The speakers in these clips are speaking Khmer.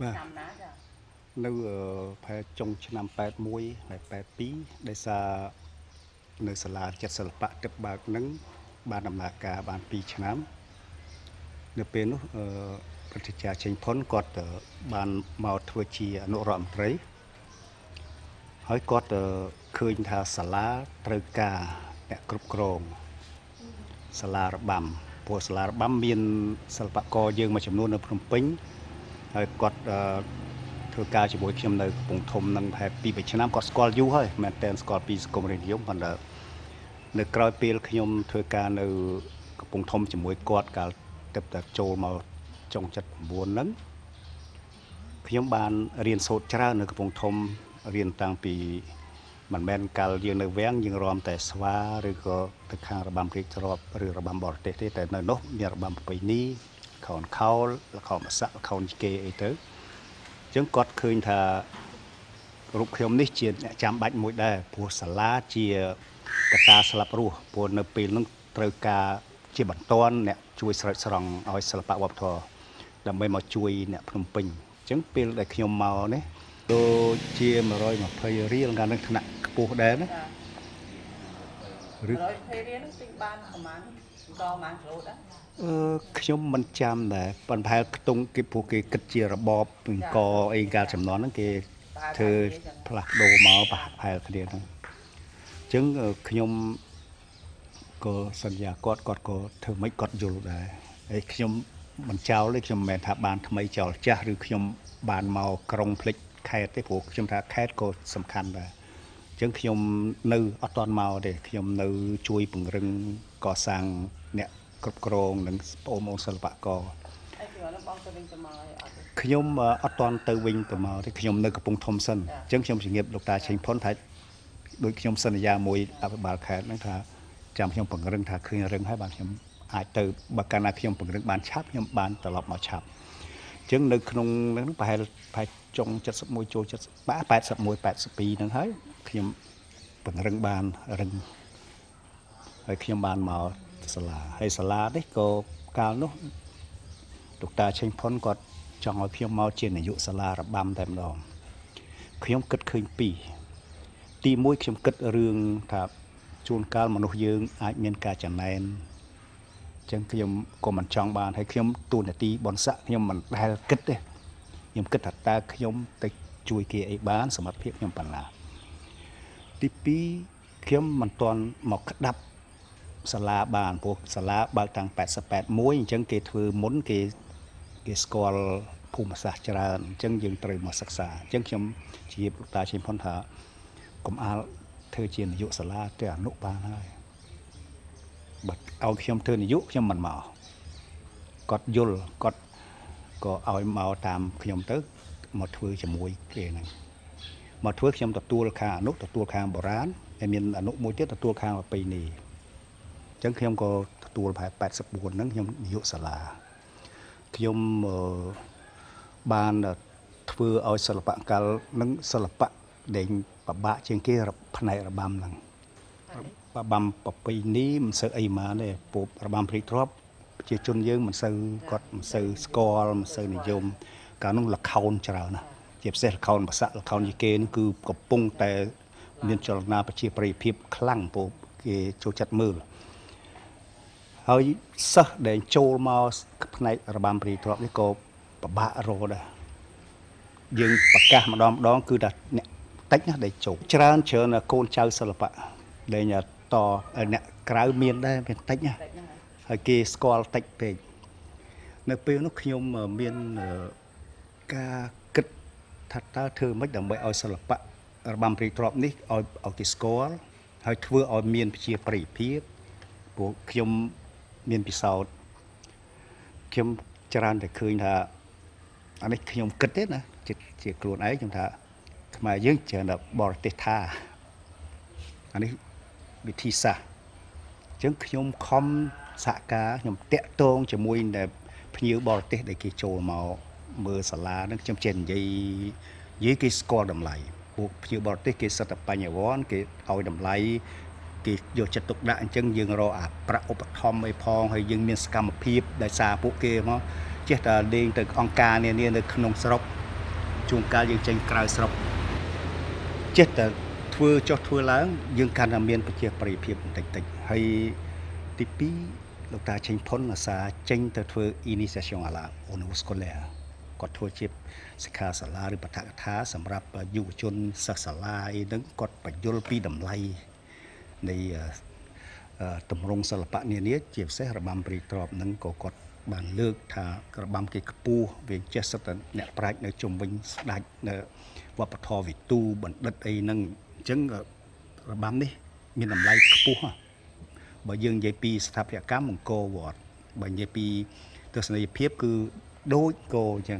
នៅផែចុងឆ្នាំ81ហើយ82ដែលសារនៅសាលាចិត្តសិល្បៈទឹកបើកនឹងបានដំណើរការបាន2ឆ្នាំនៅពេលនោះព្រឹទ្ធាចារ្យចេញផុនគាត់បានមកធ្វើជាអនុរដ្ឋមន្ត្រីហើយគាត់ឃើញថាសាលាត្រូវការអ្នកគ្រប់គ្រងសាលារបាំព្រោះសាលារបាំមានសិល្បករយើងមួយចំនួននៅភ្នំពេញហើយគាត់ធ្វើការជាមួយខ្ញុំនៅកំពង់ធំនឹងប្រហែល2-3ឆ្នាំគាត់ស្គាល់យូរហើយមែនតើស្គាល់ពីសង្គមរាជនិយមប៉ុន្តែនៅក្រោយពេលខ្ញុំធ្វើការនៅកំពង់ធំជាមួយគាត់កាលទឹកតែចូលមកចុង79ហ្នឹងខ្ញុំបានរៀនសូត្រច្រើននៅកំពង់ធំរៀនតាំងពីមិនមែនកាលយើងនៅវាំងយើងរំតែស្វាឬក៏ទៅខាងរបាំរាជទ្រព្យឬរបាំបរទេសទេតែនៅនោះមានរបាំប្រពៃណីខោនខោលល្ខោនបាសាក់ល្ខោនឆ្កេអីទៅអញ្ចឹងគាត់ឃើញថារូបខ្ញុំនេះជាអ្នកចាំបាច់មួយដែរព្រោះសាលាជាកត្តាស្លាប់រស់ព្រោះនៅពេលហ្នឹងត្រូវការជាបន្ទាន់អ្នកជួយស្រោចស្រង់ឲ្យសិល្បៈវប្បធម៌ដើម្បីមកជួយអ្នកភ្នំពេញអញ្ចឹងពេលដែលខ្ញុំមកនេះដូចជា120រៀលកាលនឹងថ្នាក់ខ្ពស់ដែរណាឬ120រៀលទិញបានប្រហែលគីឡូដែរខ្ញុំមិនចាំដែរប៉ុន្តែខ្ទង់គេព្រោះគេគិតជារបបអង្គអីកាលចំនួនហ្នឹងគេធ្វើផ្លាស់ប្ដូរមកប្រហែលគ្នាហ្នឹងអញ្ចឹងខ្ញុំក៏សន្យាគាត់ក៏ធ្វើមិនគាត់យល់ដែរហើយខ្ញុំមិនចោលទេខ្ញុំមិនមែនថាបានថ្មីចោលចាស់ឬខ្ញុំបានមកក្រុងភ្លេចខេត្តទេព្រោះខ្ញុំថាខេត្តក៏សំខាន់ដែរអញ្ចឹងខ្ញុំនៅអត់ទាន់មកទេខ្ញុំនៅជួយពង្រឹងកសាងអ្នកគ្រប់គ្រងនិងបងប្អូនសិល្បករខ្ញុំអត់ទាន់ទៅវិញទៅមកទេខ្ញុំនៅកំពង់ធំសិនអញ្ចឹងខ្ញុំជំរាបលោកតាឆេងផុនថាដូចខ្ញុំសន្យាមួយអភិបាលខេត្តហ្នឹងថាចាំខ្ញុំពង្រឹងថាឃើញរឹងហើយបានខ្ញុំអាចទៅបើកាលណាខ្ញុំពង្រឹងបានឆាប់ខ្ញុំបានត្រឡប់មកឆាប់អញ្ចឹងនៅក្នុងហ្នឹងប្រហែលចុង71ចូល71 82ហ្នឹងហើយខ្ញុំពង្រឹងបានរឹងហើយខ្ញុំបានមកសាលាហើយសាលានេះក៏កាលនោះលោកតាឆេងផុនគាត់ចង់ឲ្យខ្ញុំមកជានាយកសាលារបាំតែម្ដងខ្ញុំគិតឃើញពីរទី1ខ្ញុំគិតរឿងថាជួនកាលមនុស្សយើងអាចមានការចំណែនអញ្ចឹងខ្ញុំក៏មិនចង់បានហើយខ្ញុំទូនាទីបនស័កខ្ញុំមិនដែលគិតទេខ្ញុំគិតថាតើខ្ញុំទៅជួយគេអីបានសមត្ថភាពខ្ញុំប៉ុណ្ណាទី2ខ្ញុំមិនទាន់មកក្តាប់សាលាបានព្រោះសាលាបើកតាំង81អញ្ចឹងគេធ្វើមុនគេស្គាល់ភូមិសាស្ត្រច្រើនអញ្ចឹងយើងត្រូវមកសិក្សាអញ្ចឹងខ្ញុំជាលោកតាឆេងផុនថាកុំអាលធ្វើជានាយកសាលាទៅអនុបានហើយបើឲ្យខ្ញុំធ្វើនាយកខ្ញុំមិនមកគាត់យល់គាត់ក៏ឲ្យមកតាមខ្ញុំទៅមកធ្វើជាមួយគេហ្នឹងមកធ្វើខ្ញុំទទួលខាងអនុទទួលខាងបុរាណហើយមានអនុមួយទៀតទទួលខាងប្រពៃណីអញ្ចឹងខ្ញុំក៏ទទួលប្រហែល84ហ្នឹងខ្ញុំនាយកសាលាខ្ញុំបានធ្វើឲ្យសិល្បករនឹងសិល្បៈដែលពិបាកជាងគេផ្នែករបាំហ្នឹងរបាំប្រពៃណីមិនសូវអីម៉ាទេពូរបាំព្រៃទ្របប្រជាជនយើងមិនសូវគាត់មិនសូវស្គាល់មិនសូវនិយមកាលនោះល្ខោនច្រើនណាស់ជាពិសេសល្ខោនបាសាក់ល្ខោនយីគេនោះគឺកំពុងតែមានចលនាប្រជាប្រិយភាពខ្លាំងពូគេចូលចិត្តមើលហើយសិស្សដែលចូលមកផ្នែករបាំព្រៃទ្របនេះក៏ពិបាករកដែរយើងប្រកាសម្ដងគឺថាអ្នកតិចណាស់ដែលចូលច្រើនកូនចៅសិល្បៈដែលតអ្នកក្រៅមានដែរមានតិចណាហើយគេស្គាល់តិចពេកនៅពេលនោះខ្ញុំមានការគិតថាតើធ្វើម៉េចដើម្បីឲ្យសិល្បៈរបាំព្រៃទ្របនេះឲ្យគេស្គាល់ហើយធ្វើឲ្យមានប្រជាប្រិយភាពព្រោះខ្ញុំមានពិសោធន៍ខ្ញុំច្រើនតែឃើញថាអានេះខ្ញុំគិតទេណាជាខ្លួនឯងខ្ញុំថាខ្មែរយើងច្រើនតែបរទេសថាអានេះវិធីសាស្ត្រអញ្ចឹងខ្ញុំខំសហការខ្ញុំតាក់ទងជាមួយតែភ្ញៀវបរទេសដែលគេចូលមកមើលសាលាហ្នឹងខ្ញុំចេះនិយាយគេស្គាល់តម្លៃពួកភ្ញៀវបរទេសគេសិតតែបញ្ញវន្តគេឲ្យតម្លៃគេយកចិត្តទុកដាក់អញ្ចឹងយើងរកអាប្រាក់ឧបត្ថម្ភអីផងហើយយើងមានសកម្មភាពដោយសារពួកគេមកចេះតែលេងទៅអង្គការនានានៅក្នុងស្រុកជួនកាលយើងចេញក្រៅស្រុកចេះតែធ្វើចុះធ្វើឡើងយើងកាន់តែមានប្រជាប្រិយភាពបន្តិចតិចហើយទី2លោកតាចេញផុនអាសាចេញទៅធ្វើ initiation à la au niveau scolaire គាត់ធ្វើជាសិក្ខាសាលាឬបឋកថាសម្រាប់យុវជនសិស្សសាលាអីហ្នឹងគាត់បញ្យល់ពីតម្លៃនៃតម្រង់សិល្បៈនានាជាពិសេសរបាំព្រៃត្រប់ហ្នឹងក៏គាត់បានលើកថារបាំគេខ្ពស់វាចេះសិតតែអ្នកប្រាជ្ញនៅជុំវិញស្ដេចនៅវប្បធម៌វិទូបណ្ឌិតអីហ្នឹងអញ្ចឹងរបាំនេះមានតម្លៃខ្ពស់បើយើងនិយាយពីស្ថាបត្យកម្មអង្គរវត្តបើនិយាយពីទស្សនីយភាពគឺដូចគោអញ្ចឹង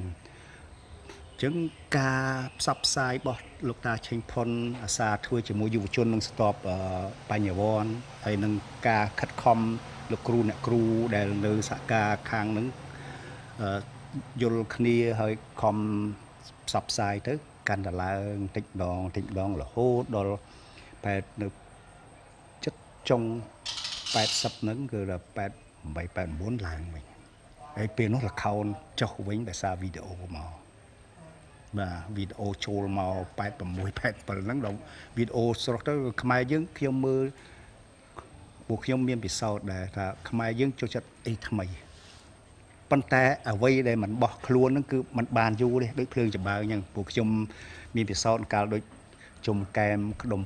ការផ្សព្វផ្សាយរបស់លោកតាឆេងផុនអាសាធ្វើជាមួយយុវជននឹងស្ទាប់បញ្ញវន្តហើយនឹងការខិតខំលោកគ្រូអ្នកគ្រូដែលនៅសហការខាងនឹងយល់គ្នាហើយខំផ្សព្វផ្សាយទៅកាន់តែឡើងតិចម្ដងរហូតដល់បែបនៅចិត្តចុង80ហ្នឹងគឺដល់88 89ឡើងវិញហើយពេលនោះល្ខោនចុះវិញដោយសារវីដេអូមកបាទវីដេអូចូលមក86 87ហ្នឹងដល់វីដេអូស្រស់ទៅខ្មែរយើងខ្ញុំមើលពួកខ្ញុំមានពិសោធន៍ដែរថាខ្មែរយើងចូលចិត្តអីថ្មីប៉ុន្តែអ្វីដែលมันបោះខ្លួនហ្នឹងគឺมันបានយូរទេដូចភ្លើងចម្បើងអញ្ចឹងពួកខ្ញុំមានពិសោធន៍កាលដូចជុំកែមក្ដុំ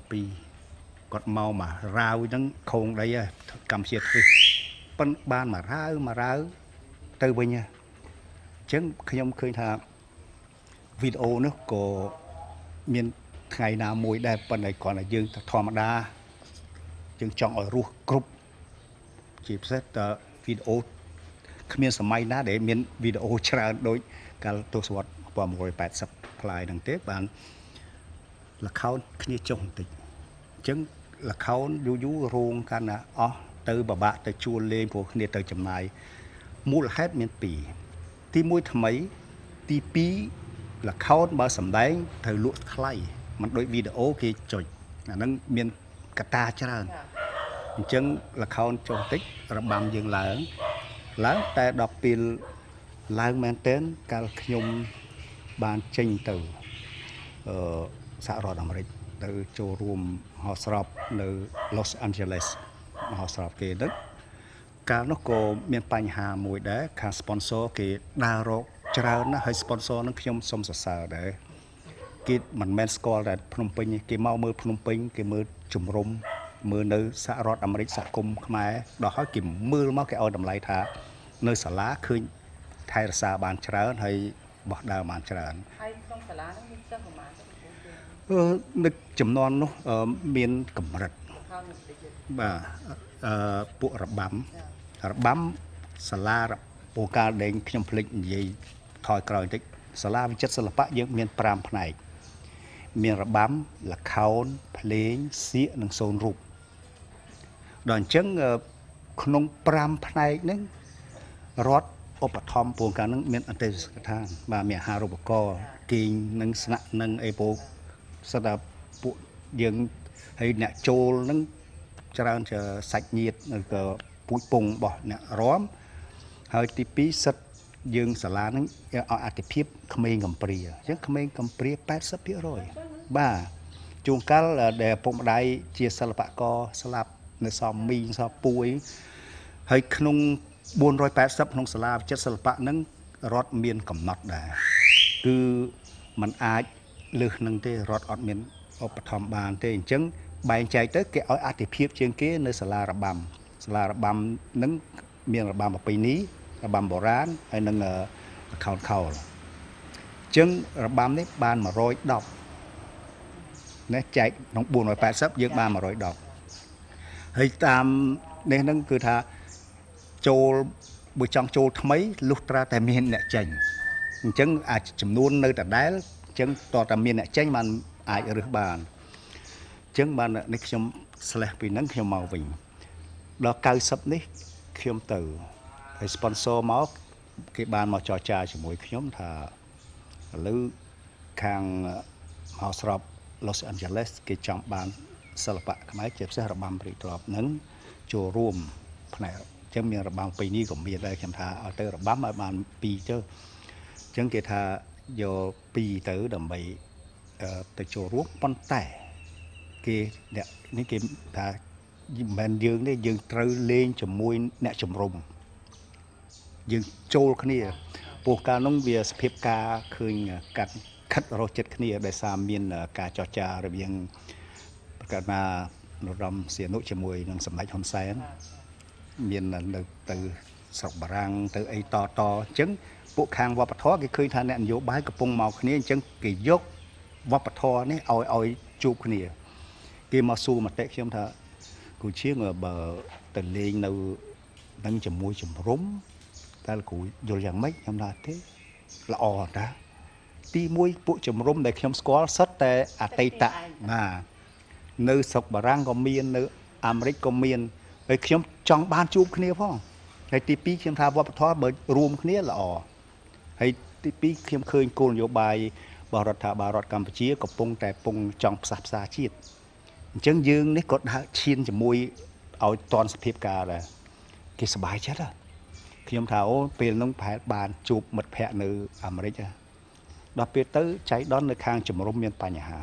2គាត់មកមករាវហ្នឹងខងដីហើយកម្ពុជាទ្វីសប៉ុន្តែបានមករាវទៅវិញអញ្ចឹងខ្ញុំឃើញថាវីដេអូនោះក៏មានថ្ងៃណាមួយដែរប៉ុន្តែគ្រាន់តែយើងធម្មតាយើងចង់ឲ្យរស់គ្រប់ជាពិសេសតវីដេអូគ្មានសម័យណាដែលមានវីដេអូច្រើនដូចកាលទសវត្សរ៍1980ផ្លាយហ្នឹងទេបានល្ខោនគ្នាចុះបន្តិចអញ្ចឹងល្ខោនយូររោងកាន់ណាអស់ទៅបបាក់ទៅជួលលេងព្រោះគ្នាទៅចំណាយមូលហេតុមាន2ទី1ថ្មីទី2ល្ខោនបើសម្ដែងត្រូវលក់ថ្លៃមិនដូចវីដេអូគេចុចអាហ្នឹងមានកត្តាច្រើនអញ្ចឹងល្ខោនចុះតិចរបាំយើងឡើងតែដល់ពេលឡើងមែនទែនកាលខ្ញុំបានចេញទៅសហរដ្ឋអាមេរិកទៅចូលរួមមហោស្រពនៅ Los Angeles មហោស្រពគេហ្នឹងកាលនោះក៏មានបញ្ហាមួយដែរខាង sponsor គេដើររកច្រើនណាស់ហើយ sponsor ហ្នឹងខ្ញុំសូមសរសើរដែរគេមិនមែនស្គាល់តែភ្នំពេញគេមកមើលភ្នំពេញគេមើលជំរំមើលនៅសហរដ្ឋអាមេរិកសហគមន៍ខ្មែរដល់ហើយគេមើលមកគេឲ្យតម្លៃថានៅសាលាឃើញថែរក្សាបានច្រើនហើយបោះដើមបានច្រើនហើយក្នុងសាលាហ្នឹងមានសិស្សប្រមាណនឹកចំនួននោះមានកម្រិតបាទពួករបាំសាលាពូកាលដែលខ្ញុំភ្លេចនិយាយថយក្រោយបន្តិចសាលាវិចិត្រសិល្បៈយើងមាន5ផ្នែកមានរបាំល្ខោនភ្លេងសៀកនិងសូនរូបដល់អញ្ចឹងក្នុង5ផ្នែកហ្នឹងរដ្ឋឧបត្ថម្ភពូកាលហ្នឹងមានអន្តេសកថាបាទមានអាហារូបករណ៍គេងនិងស្នាក់និងអីពូសិតតែពួកយើងហើយអ្នកចូលហ្នឹងច្រើនជាសាច់ញាតិក៏ពូជពងរបស់អ្នករំហើយទី2សិតយើងសាលាហ្នឹងឲ្យអតិភិបក្មេងកំព្រាអញ្ចឹងក្មេងកំព្រា 80% បាទជួនកាលដែលពុកម្ដាយជាសិល្បករស្លាប់នៅសមមីងសពួយហើយក្នុង480ក្នុងសាលាវិចិត្រសិល្បៈហ្នឹងរដ្ឋមានកំណត់ដែរគឺมันអាចលើសនឹងទេរដ្ឋអត់មានឧបត្ថម្ភបានទេអញ្ចឹងបែងចែកទៅគេឲ្យអតិភិបជាងគេនៅសាលារបាំហ្នឹងមានរបាំប្រពៃណីរបាំបុរាណហើយនឹងល្ខោនខោលអញ្ចឹងរបាំនេះបាន110ណាចែកក្នុង480យើងបាន110ហើយតាមនេះហ្នឹងគឺថាចូលបើចង់ចូលថ្មីលុះត្រាតែមានអ្នកចេញអញ្ចឹងអាចចំនួននៅដដែលអញ្ចឹងតើតាមានអ្នកចេញបានអាចរើសបានអញ្ចឹងបាននេះខ្ញុំស្លេះពីហ្នឹងខ្ញុំមកវិញដល់90នេះខ្ញុំទៅហើយ sponsor មកគេបានមកចរចាជាមួយខ្ញុំថាឥឡូវខាងមហោស្រព Los Angeles គេចង់បានសិល្បៈខ្មែរជាពិសេសរបាំព្រៃត្រប់ហ្នឹងចូលរួមផ្នែកអញ្ចឹងមានរបាំពីរនេះក៏មានដែរខ្ញុំថាឲ្យទៅរបាំឲ្យបាន2ទៅអញ្ចឹងគេថាយកពីរទៅដើម្បីទៅចូលរួមប៉ុន្តែគេអ្នកនេះគេថាមិនមែនយើងទេយើងត្រូវលេងជាមួយអ្នកជំរុំយើងចូលគ្នាពោះកាលនោះវាសភាពការឃើញកាត់ខិតរស់ចិត្តគ្នាដោយសារមានការចរចារវាងប្រកាសណានរោត្តមសីហនុជាមួយនឹងសម្ដេចហ៊ុនសែនមាននៅទៅស្រុកបារាំងទៅអីតអញ្ចឹងពួកខាងវប្បធម៌គេឃើញថាអ្នកនយោបាយកំពុងមកគ្នាអញ្ចឹងគេយកវប្បធម៌នេះឲ្យជួបគ្នាគេមកសួរមតិខ្ញុំថាគូជាងបើទៅលេងនៅនឹងជាមួយជំរុំតែលោកគ្រូយល់យ៉ាងម៉េចខ្ញុំថាទេល្អតាទី1ពួកជំរុំដែលខ្ញុំស្គាល់សិតតែអតីតណានៅស្រុកបារាំងក៏មាននៅអាមេរិកក៏មានហើយខ្ញុំចង់បានជួបគ្នាផងហើយទី2ខ្ញុំថាវប្បធម៌បើរួមគ្នាល្អហើយទី2ខ្ញុំឃើញគោលនយោបាយរបស់រដ្ឋាភិបាលរដ្ឋកម្ពុជាកំពុងតែពងចង់ផ្សះផ្សាជាតិអញ្ចឹងយើងនេះក៏ដើរឈានជាមួយឲ្យតនសភាពការដែរគេសប្បាយចិត្តខ្ញុំថាអូពេលនោះប្រហែលបានជួបមិត្តភ័ក្តិនៅអាមេរិកដល់ពេលទៅចៃដន្យនៅខាងជំរុំមានបញ្ហា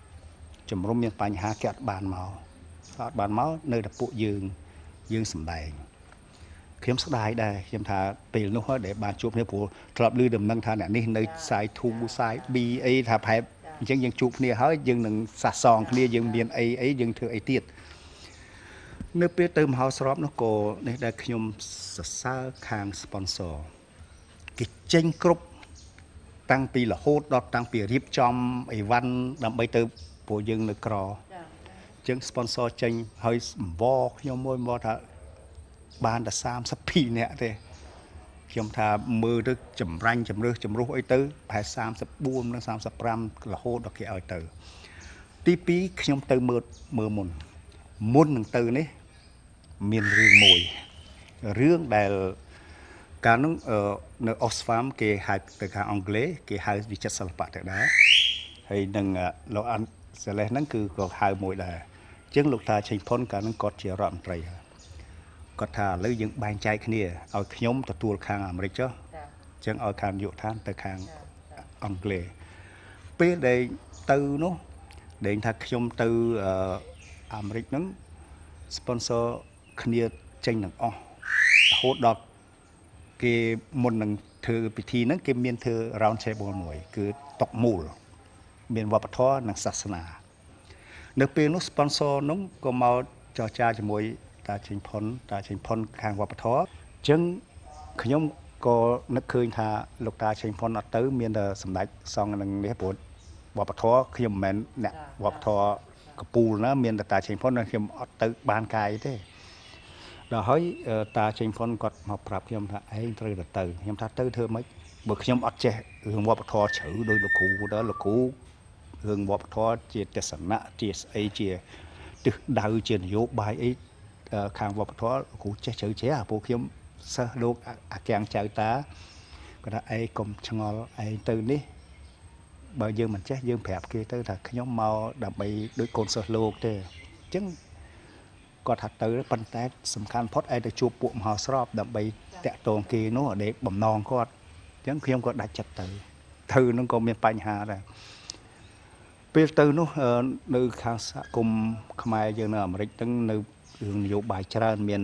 គេអត់បានមកនៅតែពួកយើងសម្ដែងខ្ញុំស្ដាយដែរខ្ញុំថាពេលនោះដែលបានជួបគ្នាព្រោះធ្លាប់ឮដំណឹងថាអ្នកនេះនៅខ្សែ2ខ្សែ2អីថាប្រហែលអញ្ចឹងយើងជួបគ្នាហើយយើងនឹងសះសងគ្នាយើងមានអីយើងធ្វើអីទៀតនៅពេលទៅមហោស្រពនោះក៏នេះដែលខ្ញុំសរសើរខាង sponsor គេចេញគ្រប់តាំងពីរហូតដល់តាំងពីរៀបចំអីវ៉ាន់ដើម្បីទៅពួកយើងនៅក្រអញ្ចឹង sponsor ចេញហើយអង្វរខ្ញុំមួយមកថាបានតែ32នាក់ទេខ្ញុំថាមើលទៅចម្រាញ់ជំរុះអីទៅប្រហែល34និង35រហូតដល់គេឲ្យទៅទី2ខ្ញុំទៅមើលមុននឹងទៅនេះមានរឿងមួយរឿងដែលកាលនោះនៅ Oxfam គេហៅទៅខាងអង់គ្លេសគេហៅវិចិត្រសិល្បៈទៅដែរហើយនឹងលោកអានសេលេសហ្នឹងគឺក៏ហៅមួយដែរអញ្ចឹងលោកតាឆេងផុនកាលនោះគាត់ជារដ្ឋមន្ត្រីគាត់ថាឥឡូវយើងបែងចែកគ្នាឲ្យខ្ញុំទទួលខាងអាមេរិកចុះអញ្ចឹងឲ្យខាងយុឋានទៅខាងអង់គ្លេសពេលដែលទៅនោះដែលថាខ្ញុំទៅអាមេរិកហ្នឹង sponsor គ្នាចេញទាំងអស់រហូតដល់គេមុននឹងធ្វើពិធីហ្នឹងគេមានធ្វើ round table មួយគឺតុមូលមានវប្បធម៌និងសាសនានៅពេលនោះ sponsor នោះក៏មកចរចាជាមួយតាឆេងផុនខាងវប្បធម៌អញ្ចឹងខ្ញុំក៏នឹកឃើញថាលោកតាឆេងផុនអត់ទៅមានតែសម្ដេចសង្ឃនឹងនេះព្រោះវប្បធម៌ខ្ញុំមិនមែនអ្នកវប្បធម៌កពូលណាមានតែតាឆេងផុនខ្ញុំអត់ទៅបានកាយទេដល់ហើយតាឆេងផុនគាត់មកប្រាប់ខ្ញុំថាឯងត្រូវទៅខ្ញុំថាទៅធ្វើម៉េចបើខ្ញុំអត់ចេះរឿងវប្បធម៌ជ្រៅដោយលោកគ្រូដល់លោកគ្រូរឿងវប្បធម៌ជាទេសនៈជាស្អីជាទិសដៅជានយោបាយអីខាងវប្បធម៌គ្រូចេះជ្រៅជ្រះពួកខ្ញុំសិស្សលោកអាកាំងចៅតាគាត់ថាឯងកុំឆ្ងល់ឯងទៅនេះបើយើងមិនចេះយើងប្រាប់គេទៅថាខ្ញុំមកដើម្បីដូចកូនសិស្សលោកទេអញ្ចឹងគាត់ថាទៅប៉ុន្តែសំខាន់ផុតឯងទៅជួបពួកមហោស្រពដើម្បីតាក់ទងគេនោះឲ្យបំណងគាត់អញ្ចឹងខ្ញុំក៏ដាច់ចិត្តទៅនឹងក៏មានបញ្ហាដែរពេលទៅនោះនៅខាងសហគមន៍ខ្មែរយើងនៅអាមេរិកហ្នឹងនៅរឿងនយោបាយច្រើនមាន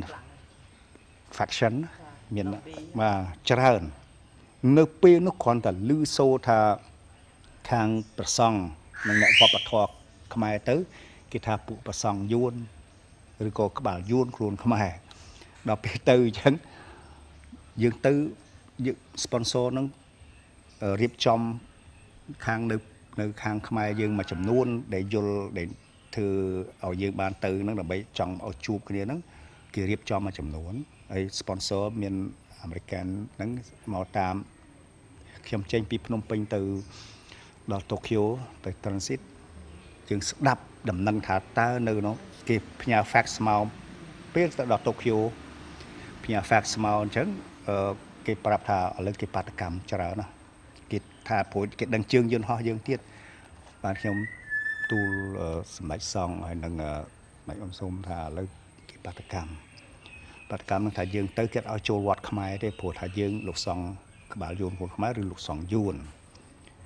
faction មានបាទច្រើននៅពេលនោះគ្រាន់តែឮសូរថាខាងប្រសង់និងអ្នកវប្បធម៌ខ្មែរទៅគេថាពួកប្រសង់យួនឬក៏ក្បាលយួនខ្លួនខ្មែរដល់ពេលទៅអញ្ចឹងយើងទៅយើង sponsor នឹងរៀបចំខាងនៅខាងខ្មែរយើងមួយចំនួនដែលយល់ដែលធ្វើឲ្យយើងបានទៅនឹងដើម្បីចង់ឲ្យជួបគ្នាហ្នឹងគេរៀបចំមួយចំនួនហើយ sponsor មានអាមេរិកហ្នឹងមកតាមខ្ញុំចេញពីភ្នំពេញទៅដល់តូក្យូទៅ transit យើងស្ដាប់ដំណឹងថាតើនៅនោះគេផ្ញើ fax មកពេលទៅដល់តូក្យូផ្ញើ fax មកអញ្ចឹងគេប្រាប់ថាឥឡូវគេបាតកម្មច្រើនណាស់គេថាព្រោះគេដឹងជើងយន្តហោះយើងទៀតបាទខ្ញុំទូលសម្ដេចសង្ឃហើយនឹងម្ដេចអំសូមថាឥឡូវគេបាតកម្មនឹងថាយើងទៅគេឲ្យចូលវត្តខ្មែរទេព្រោះថាយើងលោកសង្ឃក្បាលយួនខ្លួនខ្មែរឬលោកសង្ឃយួន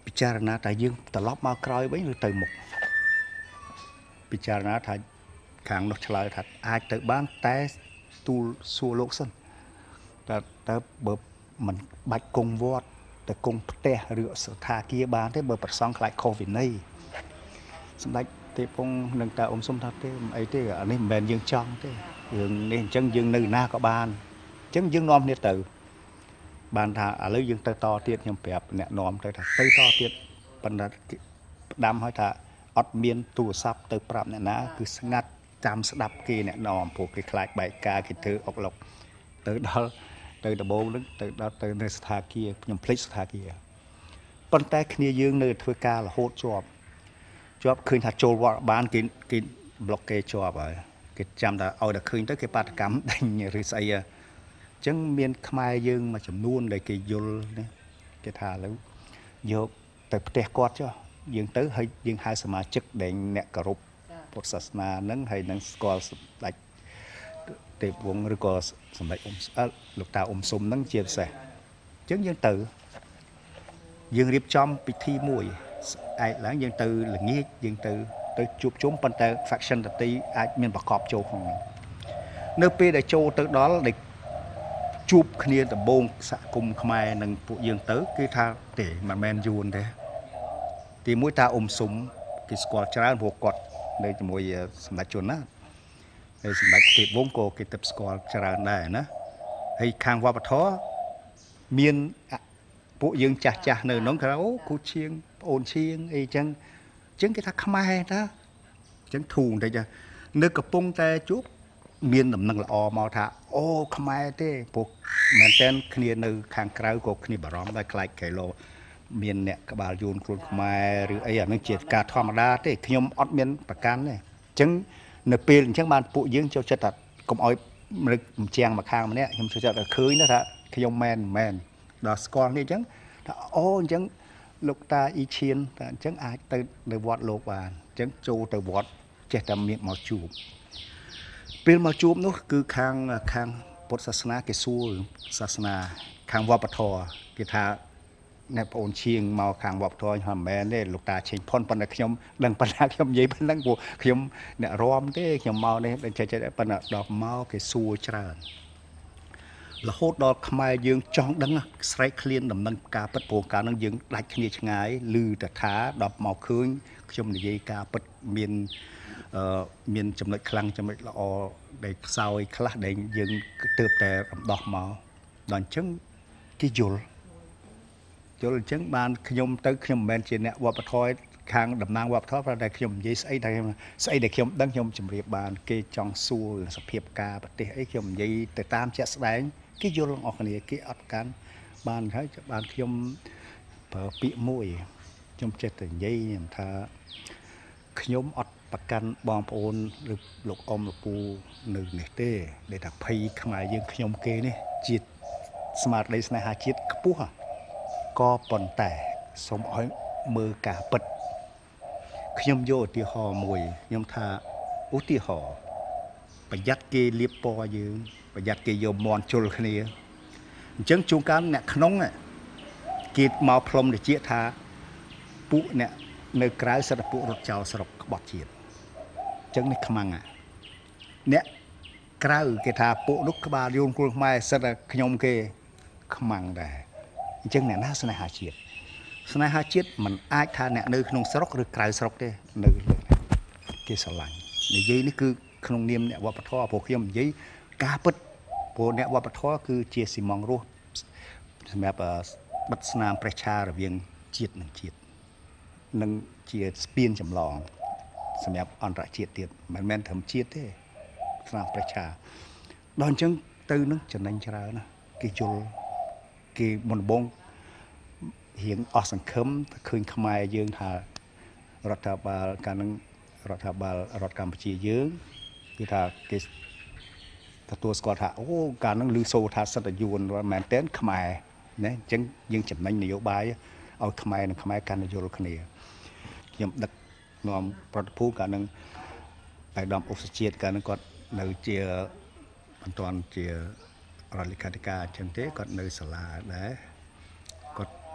ពិចារណាតែយើងត្រឡប់មកក្រោយវិញឬទៅមុខពិចារណាថាខាងនោះឆ្លើយថាអាចទៅបានតែទូលសួរលោកសិនតើបើមិនបាច់គង់វត្តទៅគង់ផ្ទះឬស្ថាគារបានទេបើប្រសងខ្លាចខុសវិន័យសម្ដេចទេពងនឹងតើអ៊ំសុំថាទេអីទេអានេះមិនមែនយើងចង់ទេយើងនេះអញ្ចឹងយើងនៅណាក៏បានអញ្ចឹងយើងនាំគ្នាទៅបានថាឥឡូវយើងទៅតទៀតខ្ញុំប្រាប់អ្នកនាំទៅថាទៅតទៀតប៉ុន្តែផ្ដាំឲ្យថាអត់មានទូរស័ព្ទទៅប្រាប់អ្នកណាគឺស្ងាត់ចាំស្ដាប់គេអ្នកនាំព្រោះគេខ្លាចបែកការគេធ្វើអុកឡុកទៅដល់ទៅដំបូងនឹងទៅដល់ទៅនៅស្ថាគារខ្ញុំភ្លេចស្ថាគារប៉ុន្តែគ្នាយើងនៅធ្វើការរហូតជាប់ឃើញថាចូលវត្តបានគេប្លុកគេជាប់ហើយគេចាំតែឲ្យតែឃើញទៅគេបាតកម្មដេញឬស្អីអញ្ចឹងមានខ្មែរយើងមួយចំនួនដែលគេយល់នេះគេថាឥឡូវយកទៅផ្ទះគាត់ចុះយើងទៅហើយយើងហៅសមាជិកដែលអ្នកគោរពពុទ្ធសាសនាហ្នឹងហើយនឹងស្គាល់សម្ដេចទេពវង្សឬក៏សម្ដេចអ៊ំលោកតាអ៊ំសុំហ្នឹងជាពិសេសអញ្ចឹងយើងទៅយើងរៀបចំពិធីមួយឯកឡើងយើងទៅល្ងាចយើងទៅជួបជុំប៉ុន្តែ faction តទីអាចមានប្រកបចូលក្នុងនៅពេលដែលចូលទៅដល់ដែលជួបគ្នាដំបូងសហគមន៍ខ្មែរនិងពួកយើងទៅគឺថាទេមិនមែនយួនទេទីមួយតាអ៊ំសុំគេស្គាល់ច្រើនព្រោះគាត់នៅជាមួយសម្ដេចជនណាហើយសម្ដេចទេពវង្សក៏គេទៅស្គាល់ច្រើនដែរណាហើយខាងវប្បធម៌មានពួកយើងចាស់នៅក្នុងគេថាអូគូឈៀងប្អូនឈៀងអីចឹងគេថាខ្មែរណាអញ្ចឹងធូរបន្តិចនៅកំពុងតែជួបមានដំណឹងល្អមកថាអូខ្មែរទេព្រោះមែនតើគ្នានៅខាងក្រៅក៏គ្នាបារម្ភដែរខ្លាចកែឡូមានអ្នកក្បាលយួនខ្លួនខ្មែរឬអីអានឹងជាការធម្មតាទេខ្ញុំអត់មានប្រកាន់ទេអញ្ចឹងនៅពេលអញ្ចឹងបានពួកយើងចូលចិត្តថាកុំឲ្យរឹកម្ចាំងមកខាងម្នាក់ខ្ញុំចូលចិត្តតែឃើញថាខ្ញុំមែនដល់ស្គាល់នេះអញ្ចឹងថាអូអញ្ចឹងលោកតាអ៊ីឈៀនតែអញ្ចឹងអាចទៅនៅវត្តលោកបានអញ្ចឹងចូលទៅវត្តចេះតែមានមកជួបពេលមកជួបនោះគឺខាងពុទ្ធសាសនាគេសួរសាសនាខាងវប្បធម៌គេថាអ្នកប្អូនឈៀងមកខាងវប្បធម៌ហ្នឹងមិនមែនទេលោកតាឆេងផុនប៉ុន្តែខ្ញុំដឹងប៉ុណ្ណាខ្ញុំនិយាយប៉ុណ្ណឹងព្រោះខ្ញុំអ្នករំទេខ្ញុំមកនេះចេះប៉ុន្តែដល់មកគេសួរច្រើនរហូតដល់ខ្មែរយើងចង់ដឹងស្រែកឃ្លានដំណឹងការពិតព្រោះកាលហ្នឹងយើងដាច់គ្នាឆ្ងាយឮតែថាដល់មកឃើញខ្ញុំនិយាយការពិតមានចំណុចខ្លាំងចំណុចល្អដែលខ្សោយខ្លះដែលយើងទើបតែរំដោះមកដល់អញ្ចឹងគេយល់អញ្ចឹងបានខ្ញុំមិនមែនជាអ្នកវប្បធម៌ខាងតំណាងវប្បធម៌តែខ្ញុំនិយាយស្អីដែលខ្ញុំដឹងខ្ញុំជម្រាបបានគេចង់សួរសភាពការប្រទេសអីខ្ញុំនិយាយទៅតាមជាក់ស្ដែងគេយល់អស់គ្នាគេអត់កាន់បានហើយបានខ្ញុំប្រើពាក្យមួយខ្ញុំចេះតែនិយាយខ្ញុំថាខ្ញុំអត់ប្រកាន់បងប្អូនឬលោកអ៊ំលោកពូនៅនេះទេដែលថាភ័យខ្មែរយើងខ្ញុំគេនេះជាតិស្មារតីស្នេហាជាតិខ្ពស់ក៏ប៉ុន្តែសូមឲ្យមើលការពិតខ្ញុំយកឧទាហរណ៍មួយខ្ញុំថាឧទាហរណ៍ប្រយ័ត្នគេលៀបពណ៌យើងប្រយ័ត្នគេយកមន់ជុលគ្នាអញ្ចឹងជួនកាលអ្នកក្នុងគេមកផ្លុំតិចថាពួកអ្នកនៅក្រៅសិទ្ធិពួករត់ចោលស្រុកក្បត់ជាតិអញ្ចឹងនេះខ្មាំងអ្នកក្រៅគេថាពួកនោះក្បាលយួនគល់ខ្មែរសិទ្ធិខ្ញុំគេខ្មាំងដែរអញ្ចឹងអ្នកណាស្នេហាជាតិមិនអាចថាអ្នកនៅក្នុងស្រុកឬក្រៅស្រុកទេនៅគេស្រឡាញ់និយាយនេះគឺក្នុងនាមអ្នកវប្បធម៌ព្រោះខ្ញុំនិយាយការពិតព្រោះអ្នកវប្បធម៌គឺជាស៊ីម៉ងរស់សម្រាប់បិទស្នាមព្រះឆារវាងជាតិនិងជាតិនិងជាស្ពានចម្លងសម្រាប់អន្តរជាតិទៀតមិនមែនត្រឹមជាតិទេស្នាមព្រះឆាដល់អញ្ចឹងទៅនឹងចំណេញច្រើនណាគេយល់គេមុនដំបូងរៀងអស់សង្ឃឹមឃើញខ្មែរយើងថារដ្ឋាភិបាលកាលនឹងរដ្ឋាភិបាលរដ្ឋកម្ពុជាយើងគឺថាគេទទួលស្គាល់ថាអូកាលនឹងឮសូរថាសិទ្ធិយួនមែនតើខ្មែរណាអញ្ចឹងយើងចំណេញនយោបាយឲ្យខ្មែរនិងខ្មែរកាន់តែយល់គ្នាខ្ញុំដឹកនាំប្រតិភូកាលនឹងឯកឧត្តមឧស្សាហជាតិកាលនឹងគាត់នៅជាមិនទាន់ជារដ្ឋលេខាធិការអញ្ចឹងទេគាត់នៅសាលាដែរគាត់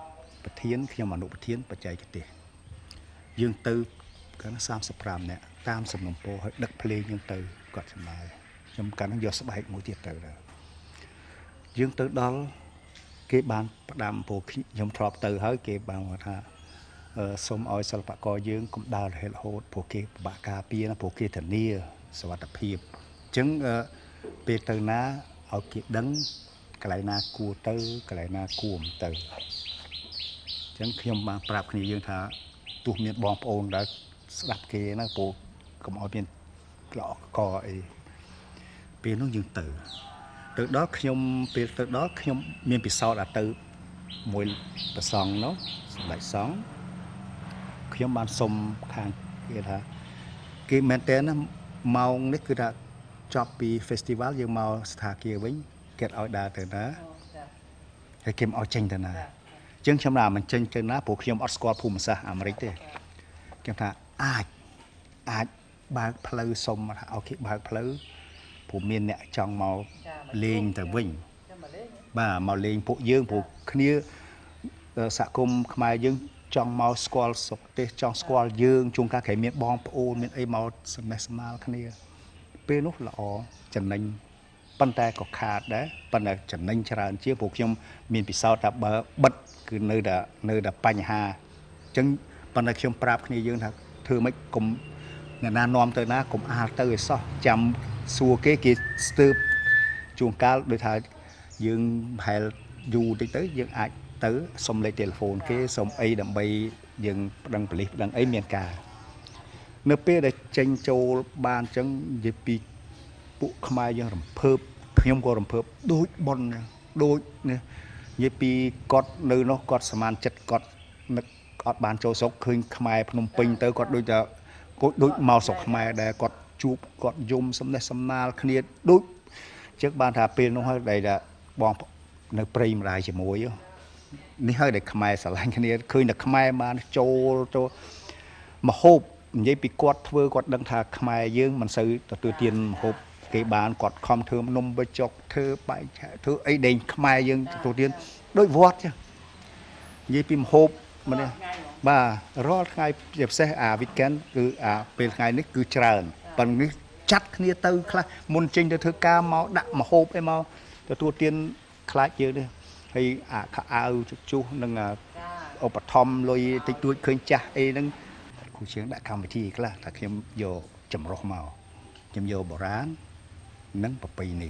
ប្រធានខ្ញុំអនុប្រធានបច្ចេកទេសយើងទៅកាល35នាក់តាមសំណុំពរឲ្យដឹកភ្លេងយើងទៅគាត់ចំណាយខ្ញុំកាលនោះយកស្បែកមួយទៀតទៅយើងទៅដល់គេបានផ្ដាំពោខ្ញុំធ្លាប់ទៅហើយគេបានថាសូមឲ្យសិល្បករយើងកុំដើររហេតរហូតព្រោះគេពិបាកការពារណាព្រោះគេធានាសុវត្ថិភាពអញ្ចឹងពេលទៅណាឲ្យគេដឹងកន្លែងណាគួរទៅកន្លែងណាគួរមិនទៅអញ្ចឹងខ្ញុំបានប្រាប់គ្នាយើងថាទោះមានបងប្អូនដែលស្ដាប់គេណាព្រោះកុំឲ្យមានក្លោកកអីពេលនោះយើងទៅដល់ខ្ញុំពេលទៅដល់ខ្ញុំមានពិសោធន៍ទៅមួយប្រសងនោះសម្ដេចសង្ឃខ្ញុំបានសុំខាងគេថាគេមែនតើណាម៉ោងនេះគឺថាចប់ពី festival យើងមកស្ថាគារវិញគេឲ្យដើរទៅណាហើយគេមកឲ្យចេញទៅណាអញ្ចឹងខ្ញុំថាមិនចេញទៅណាព្រោះខ្ញុំអត់ស្គាល់ភូមិសាស្ត្រអាមេរិកទេគេថាអាចបើកផ្លូវសុំថាឲ្យគេបើកផ្លូវព្រោះមានអ្នកចង់មកលេងទៅវិញបាទមកលេងពួកយើងព្រោះគ្នាសហគមន៍ខ្មែរយើងចង់មកស្គាល់សុខទេសចង់ស្គាល់យើងជួនកាលគេមានបងប្អូនមានអីមកសំណេះស្មាលគ្នាពេលនោះល្អចំណេញប៉ុន្តែក៏ខាតដែរប៉ុន្តែចំណេញច្រើនជាងព្រោះខ្ញុំមានពិសោធន៍ថាបើបិទគឺនៅតែបញ្ហាអញ្ចឹងប៉ុន្តែខ្ញុំប្រាប់គ្នាយើងថាធ្វើម៉េចកុំអ្នកណានាំទៅណាកុំអាលទៅឲ្យសោះចាំសួរគេស្ទើបជួនកាលដូចថាយើងប្រហែលយូរតិចទៅយើងអាចទៅសុំលេខទូរស័ព្ទគេសុំអីដើម្បីយើងប្តឹងប៉ូលីសប្តឹងអីមានការនៅពេលដែលចេញចូលបានអញ្ចឹងនិយាយពីពួកខ្មែរយើងរំភើបខ្ញុំក៏រំភើបដូចប៉ុនដូចនេះនិយាយពីគាត់នៅនោះគាត់សមានចិត្តគាត់នឹកអត់បានចូលស្រុកឃើញខ្មែរភ្នំពេញទៅគាត់ដូចមកស្រុកខ្មែរដែរគាត់ជួបគាត់យំសំណេះសំណាលគ្នាដូចជឹកបានថាពេលនោះហើយដែលបងនៅព្រៃម្ដាយជាមួយនេះហើយដែលខ្មែរស្រឡាញ់គ្នាឃើញតែខ្មែរបានចូលមហូបនិយាយពីគាត់ធ្វើគាត់ដឹងថាខ្មែរយើងមិនសូវទទួលទានមហូបគេបានគាត់ខំធ្វើនំបិចុកធ្វើបាយឆាធ្វើអីដេញខ្មែរយើងទទួលទានដូចវត្តចឹងនិយាយពីមហូបម្នេះបាទរាល់ថ្ងៃជាពិសេសអាវីកែនគឺអាពេលថ្ងៃនេះគឺច្រើនប៉ុន្តែនេះចាត់គ្នាទៅខ្លះមុនចេញទៅធ្វើការមកដាក់មហូបអីមកទទួលទានខ្លាចយើងនេះហើយអាខោអាវជុះនឹងឧបត្ថម្ភលុយតិចតួចឃើញចាស់អីហ្នឹងគ្រូជើងដាក់កម្មវិធីខ្លះតែខ្ញុំយកចម្រុះមកខ្ញុំយកបុរាណនិងប្រពៃណី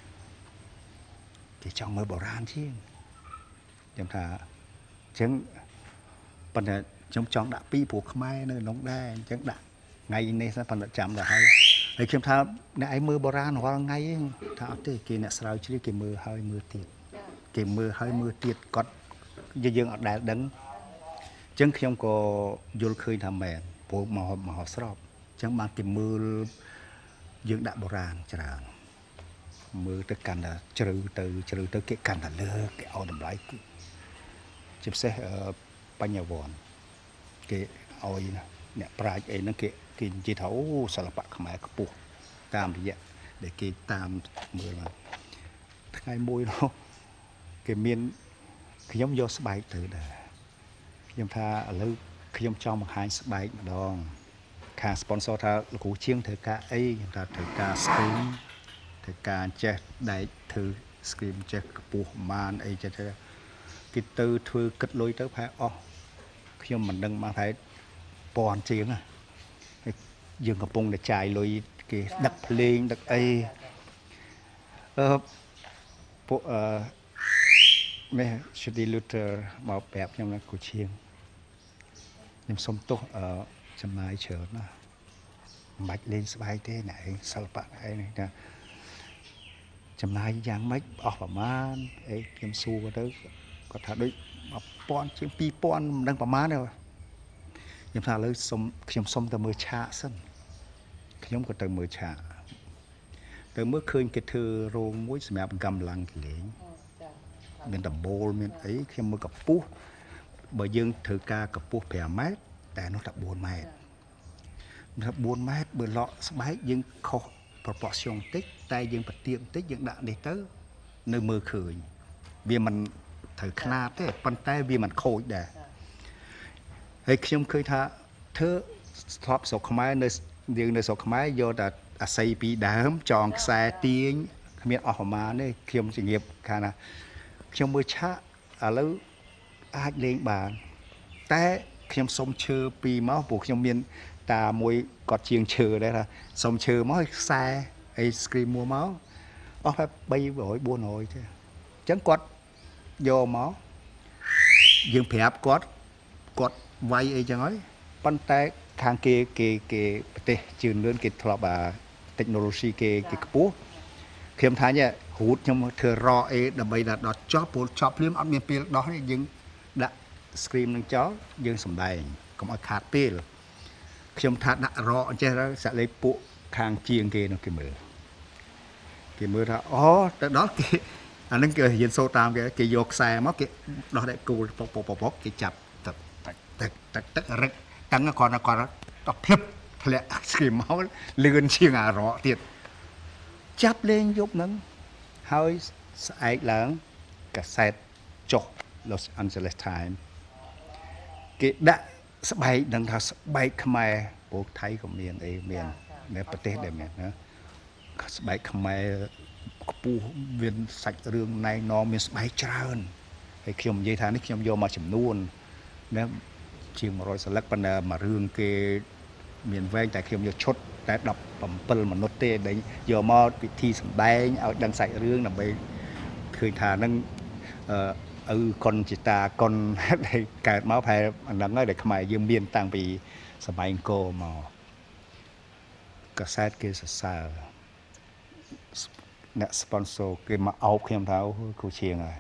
គេចង់មើលបុរាណជាងខ្ញុំថាអញ្ចឹងប៉ុន្តែខ្ញុំចង់ដាក់ពីរព្រោះខ្មែរនៅក្នុងដែរអញ្ចឹងដាក់ថ្ងៃនេះប៉ុន្តែចាំដល់ហើយខ្ញុំថាអ្នកឯងមើលបុរាណរាល់ថ្ងៃហ្នឹងថាអត់ទេគេអ្នកស្រាវជ្រាវគេមើលហើយមើលទៀតគេមើលហើយមើលទៀតគាត់យើងអត់ដែលដឹងអញ្ចឹងខ្ញុំក៏យល់ឃើញថាមែនព្រោះមហោស្រពអញ្ចឹងបានគេមើលយើងដាក់បុរាណច្រើនមើលទៅកាន់តែជ្រៅទៅគេកាន់តែលើកគេឲ្យតម្លៃជាពិសេសបញ្ញវន្តគេឲ្យអ្នកប្រាជ្ញអីហ្នឹងគេនិយាយថាអូសិល្បៈខ្មែរខ្ពស់តាមរយៈដែលគេតាមមើលមកថ្ងៃមួយនោះគេមានខ្ញុំយកស្បែកទៅដែរខ្ញុំថាឥឡូវខ្ញុំចង់បង្ហាញស្បែកម្ដងខាង sponsor ថាលោកគ្រូជាងត្រូវការអីខ្ញុំថាត្រូវការ screen ត្រូវការចេះដែកធ្វើ screen ចេះកម្ពស់ប្រមាណអីចេះគេទៅធ្វើគិតលុយទៅផែអស់ខ្ញុំមិនដឹងមកថាពាន់ជាងហើយយើងកំពុងតែចាយលុយគេដឹកភ្លេងដឹកអីពួកនេះ Shady Luther មកប្រាប់ខ្ញុំណាគ្រូឈៀងខ្ញុំសុំទោសចំណាយច្រើនណាស់មិនបាច់លេងស្បែកទេណែឯងសិល្បៈឯងថាចំណាយយ៉ាងម៉េចអស់ប្រមាណអីខ្ញុំសួរទៅគាត់ថាដូច1000ជាង2000មិនដឹងប្រមាណទេខ្ញុំថាឥឡូវខ្ញុំសុំទៅមើលឆាកសិនខ្ញុំក៏ទៅមើលឆាកទៅមើលឃើញគេធ្វើរោងមួយសម្រាប់កម្លាំងកលេងមានដំបូលមានអីខ្ញុំមើលកម្ពស់បើយើងត្រូវការកម្ពស់5ម៉ែត្រតែនោះថា4ម៉ែត្រថា4ម៉ែត្របើលក់ស្បែកយើងខុស proportion តិចតែយើងបន្ទាបបន្តិចយើងដាក់នេះទៅនៅមើលឃើញវាមិន thử khna thế bàn tay vì mình khôi đẻ hay khi ông khơi tha thơ thọp sọc khmai nơi riêng nơi sọc khmai do đã xây bị đám tròn xe tiếng miền ở mà này khi ông sự nghiệp khả là khi ông mới chá à lâu ai lên bàn té khi ông sống chơi pi máu buộc khi ông miền ta môi cọt chiêng chơi đấy là sống chơi máu xe ice cream mua máu ó phải bay vội buồn hồi chứ chẳng quật vô máu dương phép quật vay ấy chẳng nói pan tay hàng cái tê trường lớn cái thọ bà technology cái búa khiêm thái nhá hút nhưng thừa rọ ấy là bây là đọt chop liếm ăn miếng pil đó nhưng đã scream năng chó dương sầm đầy còn ở khát pil khiêm thái đã rọ chứ đó sẽ lấy bộ hàng chiên kia nó cái mưa ra đó cái anh đang cười hiện sâu tam cái dọc xe mất cái đó để cù bọc cái chập tật rực tăng nó còn nó phấp lẹ cái máu lươn chiêng rõ tiệt chắp lên giúp nâng hơi ai lớn cả xe chọc Los Angeles Times cái đã bay đằng thà bay Khmer bộ Thái của miền ấy miền miền Bắc Tây để miền nữa bay Khmerปูviên sạch rương này nó miền bay trơn hay khi ông dây tháng này khi ông vô mà chấm nuôn nếu chiều mà rồi sẽ lắc ban mà rương cái miền ven tại khi ông vô chốt tại đập bầm pil mà nốt tê đấy giờ mà bị thi sầm bay ở đằng sạch rương là bị khơi thà nâng con chỉ ta con đây cả máu phải nắng ở đây không ai dương miền tăng bị sầm bay cô mà cả sát kia sa nè sponsor cái mà áo khi em tháo cô chiêng rồi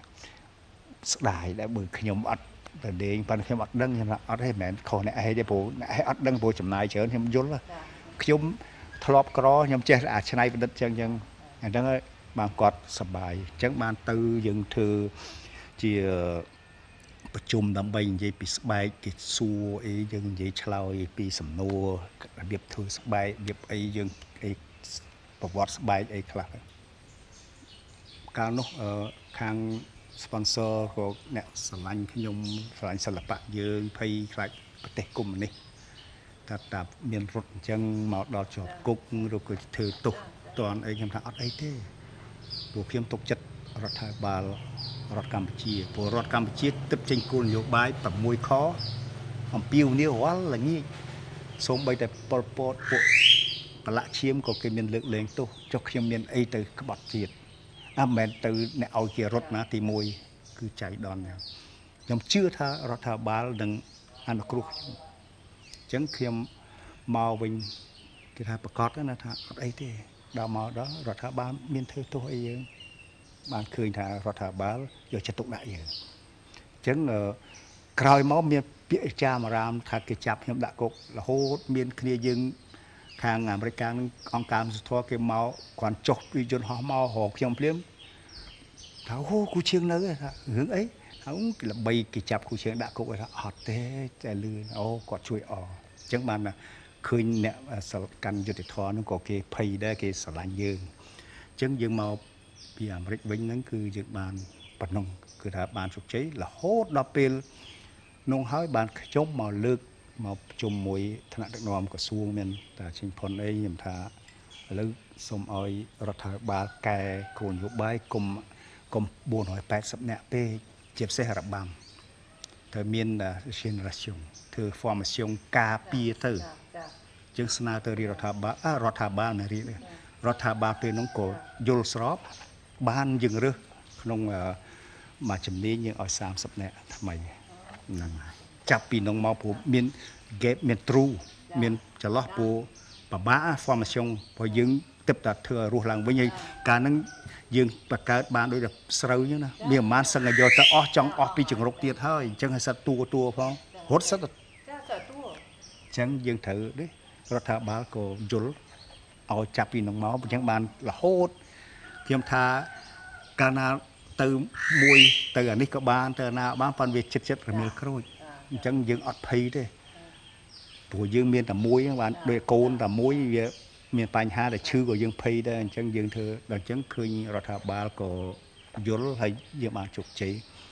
đại đã bự khi nhom ắt để đến pan khi ắt đăng như là ắt hay mẹ khổ này hay để bố hay ắt đăng bố chấm này chớ nhom dốt là khi nhom thọp cỏ nhom che chân này bên đất chân anh đăng ơi bằng quạt sập bài chẳng ban tư dừng thư chỉประชุมดำไปยังยี่ปีสบายกิจสู้ไอ้ยังยี่ชลาวปีสำนัวเบียบถือสบายเบียบไอ้ยังไอ้ประวัติสบายไอ้คลาการนกทางสปอนเซอร์ก็เนี่ยสลันขยมสลันศิลปะยืนพายคลายประเทศกลุ่มนี้ถ้าตับเมียนรถจังหมอดอจอดกุกเราก็ถือตุกตอนไอ้ยังทางอัดไอ้เท่ตัวเพียงตกจัดรัฐบาลรัฐกัมพูชีพวกรัฐกัมพูชีตึบเชิงกุลโยบายแบบมวยคอผมปิ้วเนี่ยวะอะไรงี้สมไปแต่ปลปดพวกปลาเชี่ยมก็เกิดเมียนเลือกเลี้ยงตัวจกเชี่ยมเมียนไอตือกบฏจีดแมนตือเนี่ยเอาเกียรถนะตีมวยคือใจดอนเนี่ยยังเชื่อท่ารัฐบาลดังอันกรุจังเขียมมาวิ่งที่ท่าประกอบนะท่าไอเท่ดาวมาđóรัฐบาลเมียนเธอตัวไอ้ยังบ้านคืนท่ารัฐบาลอยากจะตกได้ยังจังคราวม้อเมียนเปียจามารามท่าเกจับยมดะกกละโหดเมียนเคลียยึงทางอเมริกันองการสุดท้ายเกมเมาก่อนจบวิจารณ์หอมเมาหอกเพียงเปลี่ยนเขาโหกูเชียงเลยท่าหึงไอ้เขาละใบเกจับกูเชียงดะกกไอ้ท่าหอดเต้ใจลื่นโอ้กอดช่วยจังมันนะคืนเนี่ยสลับกันยุติธรรมนั่นก็เกย์พีได้เกย์สลายยืงจังยังมาพี่อเมริกวิ่งนั้นคือยึดบานปนงคือถ้าบานสุดใจละโหดดอเปลนงหายบานจมมาเลิกมาจมมวยธนาดักนอมกับซูเมนแต่ชิงพลไอ้ยมท่าแล้วสมอ้อยรัฐบาลแก่โกนยุบใบกลมบัวหอยแปดสับเนี่ยเป้เจ็บเสียระบำเธอเมียนเชนราชงเธอฟอร์มชงกาปีเตอร์จึงสนาเตอรีรัฐบาลไม่รีเลยรัฐบาลเป็นน้องโกยุลสรอบบ้านยังเรือน้องมาจำนี้ยังเอา30เนี่ยทำไมนั่นจับปีน้องมาผมเมียนเก็บเมียนตรูเมียนจะล้อปูปะบ้าฟอร์มชงพอยึงติดตัดเธอรูหลังไว้ยังการนั้นยึงประกาศบ้านโดยแบบสระอยู่นะมีมันสังเกตจะจังปีจึงรกเตี้ยเท่าจังให้สัตว์ตัวพ้องหดสัตว์จังยึงถือดิรัฐบาลก็ยุลเอาจับปีน้องมาจังบ้านละโหดเทียมทาการนาตือมวยตืออันนี้ก็บ้านตือนาบ้านปันเวชเช็ดระเมียครุยจังยึงอัดพีด้วยผู้ยึงเมียนแต่มวยบ้านโดยโกนแต่มวยเมียนปัญหาแต่ชื่อก็ยึงพีได้จังยึงเธอดังจังคืนรัฐบาลก็ยุลให้ยึงมาจุกจี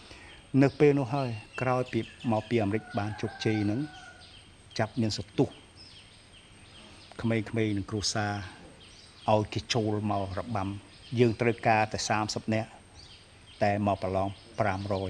នៅពេលនោះហើយក្រោយពីមកពីអាមេរិកបានជោគជ័យហ្នឹងចាប់មានសទុះក្មេងៗនឹងគ្រួសារឲ្យគេចូលមករបាំយើងត្រូវការតែ30នាក់តែមកប្រឡង500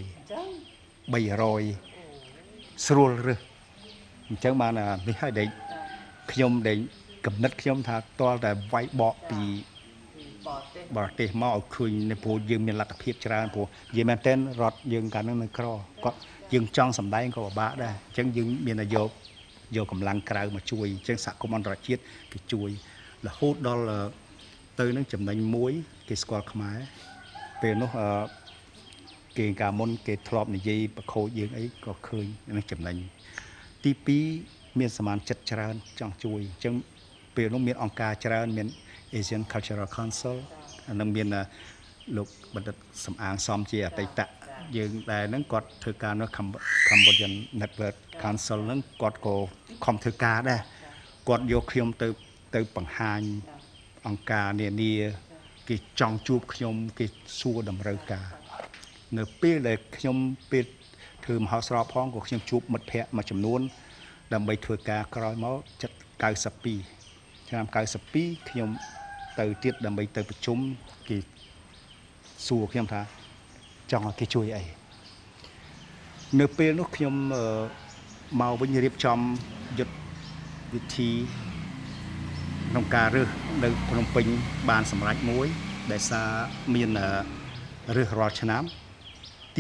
300ស្រួលរឹសអញ្ចឹងបាននេះហើយដែលខ្ញុំដែលកំណត់ខ្ញុំថាតលតែវាយបកពីបរទេសមកឲ្យឃើញនៅព្រោះយើងមានលទ្ធភាពច្រើនព្រោះនិយាយមែនទែនរដ្ឋយើងកាលនោះនៅក្រគាត់យើងចង់សម្ដែងក៏ពិបាកដែរអញ្ចឹងយើងមានតែយកកម្លាំងក្រៅមកជួយអញ្ចឹងសហគមន៍អន្តរជាតិគេជួយរហូតដល់ទៅនឹងចំណេញមួយគេស្គាល់ខ្មែរពេលនោះគេកាលមុនគេធ្លាប់និយាយប្រខូចយើងអីក៏ឃើញនឹងចំណេញទី2មានសមានចិត្តច្រើនចង់ជួយអញ្ចឹងពេលនោះមានអង្គការច្រើនមាន Asian Cultural Council និងមានលោកបណ្ឌិតសំអាងសំជាអតីតយើងដែរហ្នឹងគាត់ធ្វើការនៅ Cambodian Network Council ហ្នឹងគាត់ក៏ខំធ្វើការដែរគាត់យកខ្ញុំទៅបង្ហាញអង្គការនានាគេចង់ជួបខ្ញុំគេសួរតម្រូវការនៅពេលដែលខ្ញុំពេលធ្វើមហោស្រពផងក៏ខ្ញុំជួបមិត្តភ័ក្តិមួយចំនួនដើម្បីធ្វើការក្រោយមក92ឆ្នាំ92ខ្ញុំទៅទៀតដើម្បីទៅប្រជុំគេសួរខ្ញុំថាចង់ឲ្យគេជួយអីនៅពេលនោះខ្ញុំមកវិញរៀបចំយុទ្ធវិធីក្នុងការរើសនៅភ្នំពេញបានសម្រេចមួយដែលសារមានរើសរាល់ឆ្នាំទី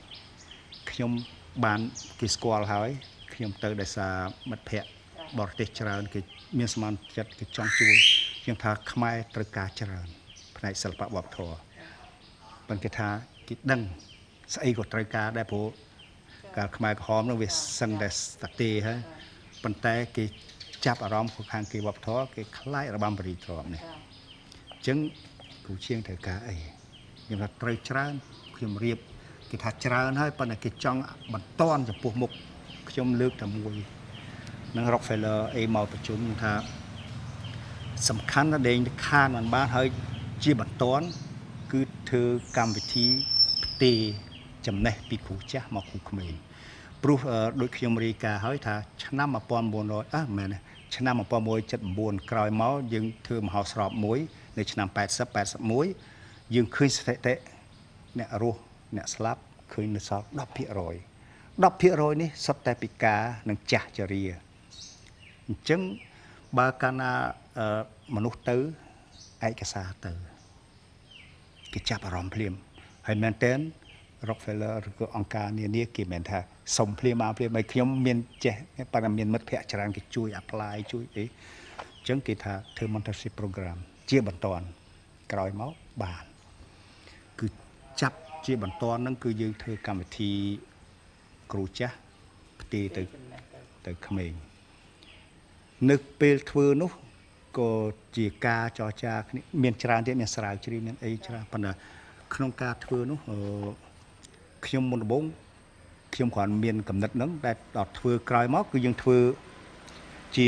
2ខ្ញុំបានគេស្គាល់ហើយខ្ញុំទៅដោយសារមិត្តភ័ក្តិបរទេសច្រើនគេមានសមានចិត្តគេចង់ជួយខ្ញុំថាខ្មែរត្រូវការច្រើនផ្នែកសិល្បៈវប្បធម៌ប៉ុន្តែគេថាគេដឹងស្អីក៏ត្រូវការដែរព្រោះកាលខ្មែរក្រហមនោះវាសឹងតែស្តាទេហើយប៉ុន្តែគេចាប់អារម្មណ៍ខាងគេវប្បធម៌គេខ្លាចរបាំបរិទ្រពនេះអញ្ចឹងគ្រូជាងត្រូវការអីខ្ញុំថាត្រូវច្រើនខ្ញុំរៀបគេថាច្រើនហើយប៉ុន្តែគេចង់បន្តចំពោះមុខខ្ញុំលើកតែមួយនឹង Rockefeller អីមកប្រជុំថាសំខាន់ណាស់ដែលខានមិនបានហើយជាបន្តគឺធ្វើកម្មវិធីផ្ទេរចំណេះពីគ្រូចាស់មកគ្រូក្មេងព្រោះដូចខ្ញុំរាយការណ៍ហើយថាឆ្នាំ1900មែនឆ្នាំ1979ក្រោយមកយើងធ្វើមហោស្រពមួយនៅឆ្នាំ80 81យើងឃើញស្ថិតិអ្នករស់អ្នកស្លាប់ឃើញនៅសល់ 10% 10% នេះសុទ្ធតែពិការនិងចាស់ជរាអញ្ចឹងបើកាលណាមនុស្សទៅឯកសារទៅគេចាប់អារម្មណ៍ភ្លាមហើយមែនតើ Rockefeller ឬក៏អង្គការនានាគេមិនថាសុំភ្លាមមកភ្លាមឲ្យខ្ញុំមានចេះប៉ុន្តែមានមិត្តភ័ក្តិច្រើនគេជួយ apply ជួយអីអញ្ចឹងគេថាធ្វើ mentorship program ជាបន្តក្រោយមកបានគឺចាប់ជាបន្តហ្នឹងគឺយើងធ្វើកម្មវិធីគ្រូចាស់ផ្ទេរទៅក្មេងនៅពេលធ្វើនោះក៏ជាការចរចាគ្នាមានច្រើនទៀតមានស្រាវជ្រាវមានអីច្រើនប៉ុន្តែក្នុងការធ្វើនោះខ្ញុំមុនដំបូងខ្ញុំគ្រាន់មានកំណត់ហ្នឹងតែដល់ធ្វើក្រោយមកគឺយើងធ្វើជា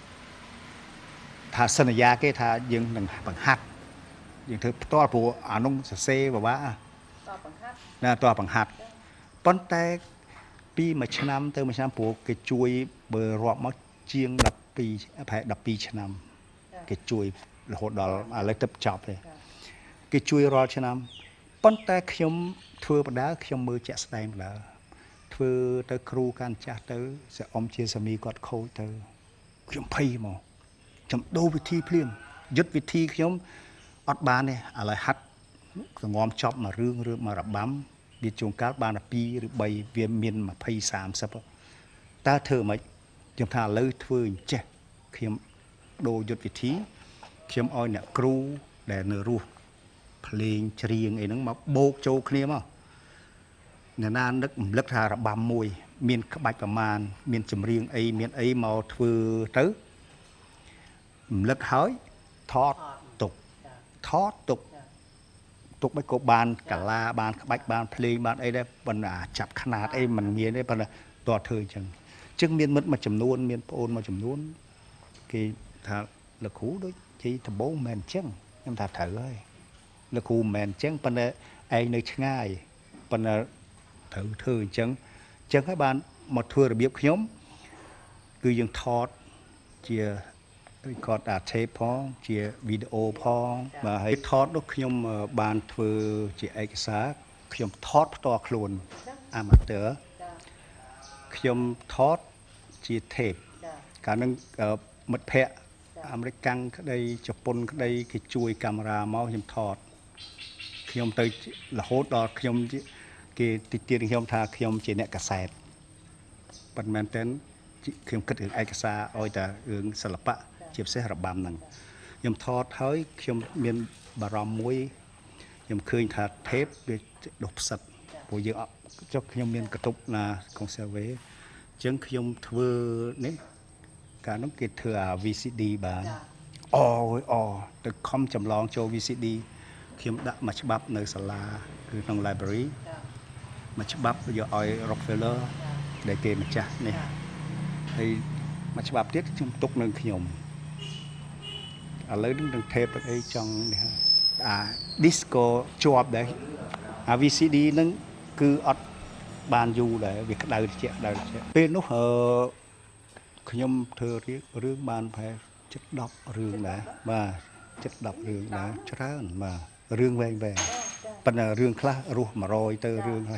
ថាសន្យាគេថាយើងនឹងបង្ហាត់យើងធ្វើផ្ទាល់ព្រោះអានោះសរសេរពិបាកណាតបង្ហាត់ប៉ុន្តែពីមួយឆ្នាំទៅមួយឆ្នាំព្រោះគេជួយបើរាប់មកជាង12ឆ្នាំគេជួយរហូតដល់ឥឡូវទៅចប់ទេគេជួយរាល់ឆ្នាំប៉ុន្តែខ្ញុំធ្វើបដាខ្ញុំមើលជាក់ស្ដែងបដាធ្វើទៅគ្រូកាន់ចាស់ទៅសិអ៊ំជាសាមីគាត់ខូចទៅខ្ញុំភ័យមកខ្ញុំដូរវិធីភ្លាមយុទ្ធវិធីខ្ញុំអត់បានទេឥឡូវហាត់សងំចប់មួយរឿងឬមួយរបាំវាជួនកាលបានតែ2ឬ3វាមាន20 30តើធ្វើមិនខ្ញុំថាឥឡូវធ្វើអញ្ចេះខ្ញុំដូរយុទ្ធវិធីខ្ញុំឲ្យអ្នកគ្រូដែលនៅរស់ភ្លេងច្រៀងអីហ្នឹងមកបូកចូលគ្នាមកអ្នកណានឹករំលឹកថារបាំមួយមានក្បាច់ប្រមាណមានចម្រៀងអីមានអីមកធ្វើទៅរំលឹកហើយថតទុកមិនក៏បានកាឡាបានក្បាច់បានភ្លេងបានអីដែរប៉ុន្តែចាប់ຂະຫນាតអីមិនមានទេប៉ុន្តែតើធ្វើអញ្ចឹងមានមិត្តមួយចំនួនមានប្អូនមួយចំនួនគេថាលោកគ្រូដូចជាដំបូងមិនមែនអញ្ចឹងខ្ញុំថាត្រូវហើយលោកគ្រូមិនមែនអញ្ចឹងប៉ុន្តែឯងនៅឆ្ងាយប៉ុន្តែត្រូវធ្វើអញ្ចឹងហើយបានមកធ្វើរបៀបខ្ញុំគឺយើងថតជា record អា tape ផងជាវីដេអូផងបាទហើយថតនោះខ្ញុំបានធ្វើជាឯកសារខ្ញុំថតផ្ទាល់ខ្លួន amateur ខ្ញុំថតជា tape កាលនឹងមិត្តភ័ក្តិអាមេរិកកាំងក្តីជប៉ុនក្តីគេជួយកាមេរ៉ាមកខ្ញុំថតខ្ញុំទៅរហូតដល់ខ្ញុំគេតិចទៀតខ្ញុំថាខ្ញុំជាអ្នកកាសែតប៉ុន្តែមែនតើខ្ញុំគិតរឿងឯកសារឲ្យតែរឿងសិល្បៈជាពិសេសរបាំហ្នឹងខ្ញុំថតហើយខ្ញុំមានបារម្ភមួយខ្ញុំឃើញថាថេបវាដុសផ្សិតព្រោះយើងចុះខ្ញុំមានកតុបណា conserve អញ្ចឹងខ្ញុំធ្វើនេះកាលនោះគេធ្វើអា VCD បានទៅខំចម្លងចូល VCD ខ្ញុំដាក់មួយច្បាប់នៅសាលាគឺក្នុង library មួយច្បាប់យកឲ្យ Rockefeller ដែលគេម្ចាស់នេះហើយមួយច្បាប់ទៀតខ្ញុំទុកនៅខ្ញុំឥឡូវនេះនឹងថេបអីចង់នេះអា disco ជាប់ដែរអា VCD ហ្នឹងគឺអត់បានយូរដែរវាក្តៅត្រជាក់ពេលនោះខ្ញុំធ្វើរឿងបានប្រហែល7-10រឿងដែរបាទ7-10រឿងដែរច្រើនបាទរឿងវែងប៉ុន្តែរឿងខ្លះរស់100ទៅរឿងខ្លះ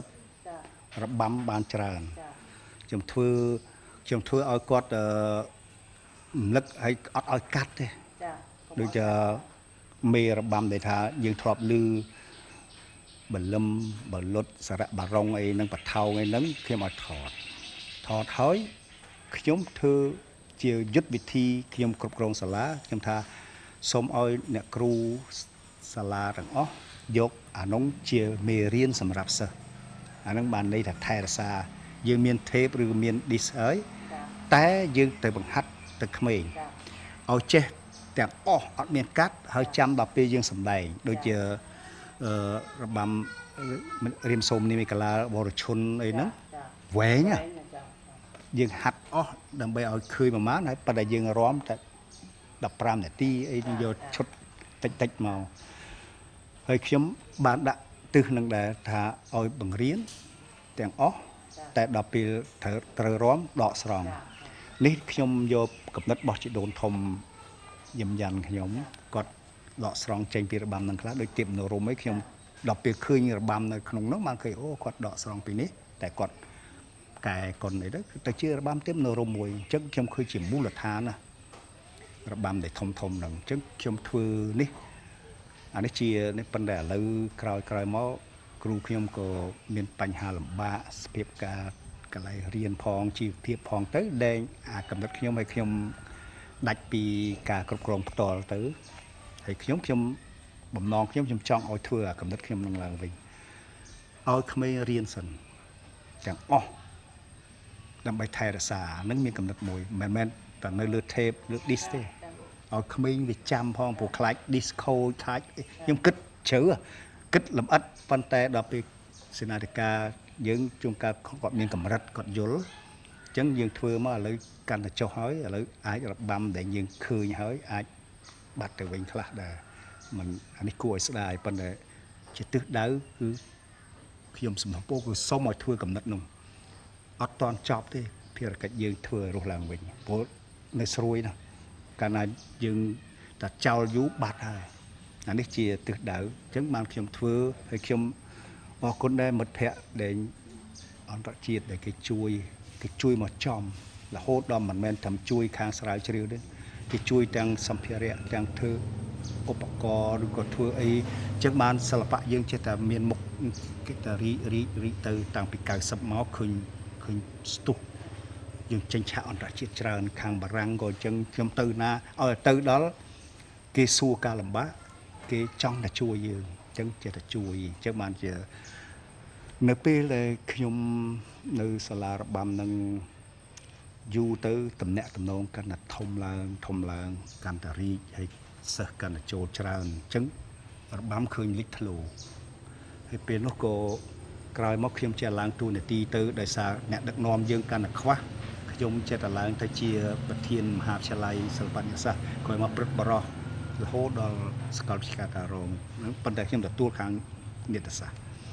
70របាំបានច្រើនខ្ញុំធ្វើឲ្យគាត់រំលឹកឲ្យអត់ឲ្យកាត់ទេដូចជាមេរបាំដែលថាយើងធ្លាប់ឮបលឹមបលុតសារៈបារុងអីហ្នឹងបថោងអីហ្នឹងខ្ញុំឲ្យថតហើយខ្ញុំធ្វើជាយុទ្ធវិធីខ្ញុំគ្រប់គ្រងសាលាខ្ញុំថាសូមឲ្យអ្នកគ្រូសាលាទាំងអស់យកអានោះជាមេរៀនសម្រាប់សិស្សអាហ្នឹងបានន័យថាថែរក្សាយើងមាន tape ឬមាន disc ហើយតែយើងទៅបង្ហាត់ទៅក្មេងឲ្យចេះទាំងអស់អត់មានកាត់ហើយចាំដល់ពេលយើងសម្ដែងដូចជារបាំរៀមសូមនីមីកាឡាបរឈុនអីហ្នឹងវែងយើងហាត់អស់ដើម្បីឲ្យឃើញប្រហែលហើយប៉ុន្តែយើងរាំតែ15នាទីអីយកឈុតតិចមកហើយខ្ញុំបានដាក់ទិសនឹងដែរថាឲ្យបង្រៀនទាំងអស់តែដល់ពេលត្រូវរាំដកស្រង់នេះខ្ញុំយកកំណត់របស់ជីដូនធំយឹមយ៉ាន់ខ្ញុំគាត់ដកស្រង់ចេញពីរបាំនឹងខ្លះដូចទៀបនរមអីខ្ញុំដល់ពេលឃើញរបាំនៅក្នុងនោះបានឃើញគាត់ដកស្រង់ពីនេះតែគាត់កែកុនអីទៅជារបាំទៀបនរមមួយអញ្ចឹងខ្ញុំឃើញជាមូលដ្ឋានណារបាំដែលធំហ្នឹងអញ្ចឹងខ្ញុំធ្វើនេះអានេះជានេះប៉ុន្តែឥឡូវក្រោយមកគ្រូខ្ញុំក៏មានបញ្ហាលំបាកស្ភាពការកន្លែងរៀនផងជីវភាពផងទៅដែងអាកំណត់ខ្ញុំឲ្យខ្ញុំដាច់ពីការគ្រប់គ្រងផ្ទាល់ទៅហើយខ្ញុំបំណងខ្ញុំចង់ឲ្យធ្វើអាកំណត់ខ្ញុំនឹងឡើងវិញឲ្យក្មេងរៀនសិនទាំងអស់ដើម្បីថែរក្សានឹងមានកំណត់មួយមិនមែនតែនៅលើ tape លើ disc ទេឲ្យក្មេងវាចាំផងព្រោះខ្លាច disco ខ្លាចខ្ញុំគិតជ្រៅគិតលម្អិតប៉ុន្តែដល់ពេលសេនាធិការយើងជួនកាលគាត់មានកម្រិតគាត់យល់អញ្ចឹងយើងធ្វើមកឥឡូវកាន់តែចុះហើយឥឡូវអាចរបាំដែលយើងឃើញហើយអាចបាត់ទៅវិញខ្លះដែរមិនអានេះគួរឲ្យស្ដាយប៉ុន្តែជាទិសដៅគឺខ្ញុំសំណពោគឺសុំឲ្យធ្វើកំណត់នោះអត់តន់ចប់ទេភារកិច្ចយើងធ្វើរស់ឡើងវិញព្រោះនៅស្រួយណាស់កាលណាយើងតែចោលយូរបាត់ហើយអានេះជាទិសដៅអញ្ចឹងបានខ្ញុំធ្វើហើយខ្ញុំអរគុណដែរមិត្តភ័ក្តិដែលអន្តរជាតិដែលគេជួយមកចំរហូតដល់មិនមែនតែជួយខាងស្រាវជ្រាវទេគេជួយទាំងសម្ភារៈទាំងធ្វើឧបករណ៍ឬក៏ធ្វើអីអញ្ចឹងបានសិល្បៈយើងចេះតែមានមុខគេតែរីកទៅតាំងពី90មកឃើញស្ទុះយើងចេញឆាកអន្តរជាតិច្រើនខាងបារាំងក៏អញ្ចឹងខ្ញុំទៅណាឲ្យទៅដល់គេសួរការលំបាកគេចង់តែជួយយើងអញ្ចឹងចេះតែជួយអញ្ចឹងបានជានៅពេលដែលខ្ញុំនៅសាលារបាំនឹងយូរទៅតំណែងតំណងកាន់តែធំឡើងកាន់តែរីកហើយសិស្សកាន់តែចូលច្រើនអញ្ចឹងរបាំឃើញលេចធ្លោហើយពេលនោះក៏ក្រោយមកខ្ញុំចេះឡើងតួនាទីទៅដោយសារអ្នកដឹកនាំយើងកាន់តែខ្វះខ្ញុំចេះតែឡើងទៅជាប្រធានមហាវិទ្យាល័យសិល្បៈនិស្សិតក្រោយមកព្រឹទ្ធបរិះរហូតដល់សាកលវិទ្យាការរងប៉ុន្តែខ្ញុំទទួលខាងនេតសាស្ត្រ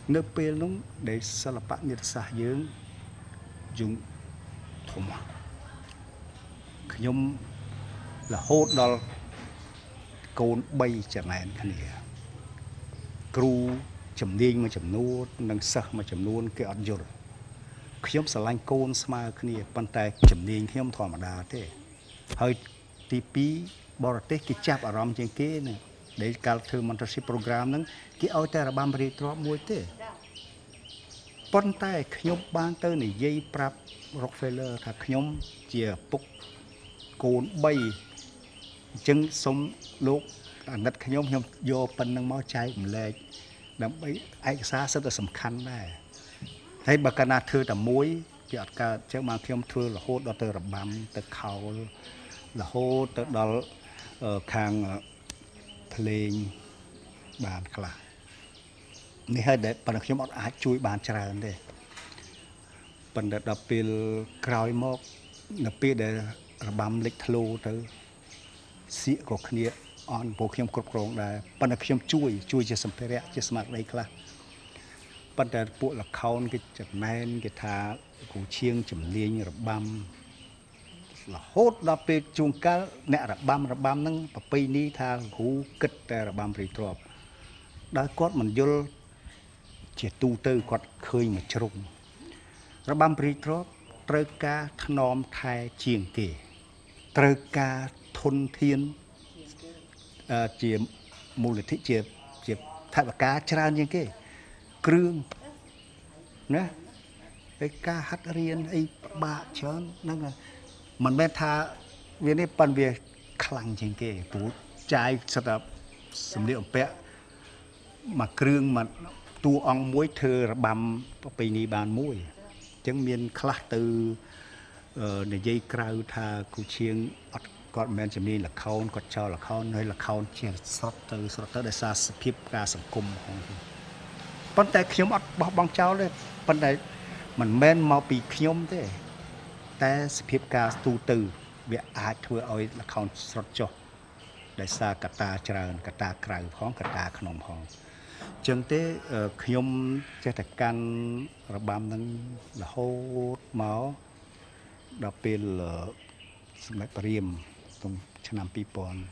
នៅពេលនោះដែលសិល្បៈនិតសាស្ត្រយើងយងធំខ្ញុំរហូតដល់កូន3ចំណែនគ្នាគ្រូជំនាញមួយចំនួននិងសិស្សមួយចំនួនគេអត់យល់ខ្ញុំស្រឡាញ់កូនស្មើគ្នាប៉ុន្តែជំនាញខ្ញុំធម្មតាទេហើយទី2បរទេសគេចាប់អារម្មណ៍ជាងគេណាដែលកាលធ្វើ mentorship program ហ្នឹងគេឲ្យតែរបាំរៀបរាប់មួយទេប៉ុន្តែខ្ញុំបានទៅនិយាយប្រាប់ Rockefeller ថាខ្ញុំជាពុកកូន3អញ្ចឹងសូមលោកអាណិតខ្ញុំយកប៉ុណ្្នឹងមកចែកម្លែកដើម្បីឯកសារសិតតែសំខាន់ដែរហើយបើកាលណាធ្វើតែមួយវាអត់កើតអញ្ចឹងបានខ្ញុំធ្វើរហូតដល់ទៅរបាំទៅខោលរហូតទៅដល់ខាងភ្លេងបានខ្លះនេះហើយដែលប៉ុន្តែខ្ញុំអត់អាចជួយបានច្រើនទេប៉ុន្តែដល់ពេលក្រោយមកនៅពេលដែលរបាំលេចធ្លោទៅសៀកក៏គ្នាអន់ពួកខ្ញុំគ្រប់គ្រងដែរប៉ុន្តែខ្ញុំជួយជាសម្ភារៈជាស្មារតីខ្លះប៉ុន្តែពួកលខោនគេចំណែនគេថាគ្រូឈៀងជំនាញរបាំរហូតដល់ពេលជួនកាលអ្នករបាំហ្នឹងប្រពៃណីថាគ្រូគិតតែរបាំព្រៃទ្របដោយគាត់មិនយល់ជាទូទៅគាត់ឃើញមួយជ្រុងរបាំព្រៃទ្របត្រូវការថ្នមថែជាងគេត្រូវការធនធានជាមូលនិធិជាថវិកាច្រើនជាងគេគ្រឿងណាហើយការហាត់រៀនអីពិបាកច្រើនហ្នឹងមិនមែនថាវានេះប៉ុន្តែវាខ្លាំងជាងគេព្រោះចាយសិតតែសម្លៀកបំពាក់មួយគ្រឿងមួយតួអង្គមួយធ្វើរបាំប្រពៃណីបានមួយអញ្ចឹងមានខ្លះទៅនិយាយក្រៅថាគ្រូឈៀងអត់គាត់មិនមែនជំនាញល្ខោនគាត់ចោលល្ខោនហើយល្ខោនជាស្រត់ទៅដោយសារសភាពការសង្គមផងប៉ុន្តែខ្ញុំអត់បោះបង់ចោលទេប៉ុន្តែមិនមែនមកពីខ្ញុំទេតែសភាពការទូទៅវាអាចធ្វើឲ្យល្ខោនស្រត់ចុះដោយសារកត្តាច្រើនកត្តាក្រៅផងកត្តាក្នុងផងអញ្ចឹងទេខ្ញុំចេះតែកាន់របាំនឹងរហូតមកដល់ពេលសម្ដេចព្រះរាមក្នុងឆ្នាំ2001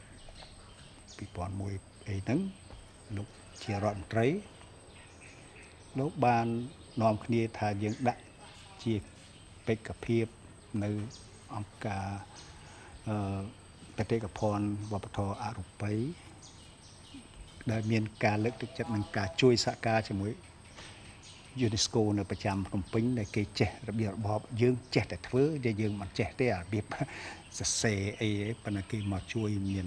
អីហ្នឹងលោកជារដ្ឋមន្ត្រីលោកបាននាំគ្នាថាយើងដាក់ជាបេក្ខភាពនៅអង្គការបេតិកភណ្ឌវប្បធម៌អរូបីដែលមានការលើកទឹកចិត្តនិងការជួយសហការជាមួយ UNESCO នៅប្រចាំភ្នំពេញដែលគេចេះរបៀបរបបយើងចេះតែធ្វើតែយើងមិនចេះទេរបៀបសរសេរអីប៉ុន្តែគេមកជួយមាន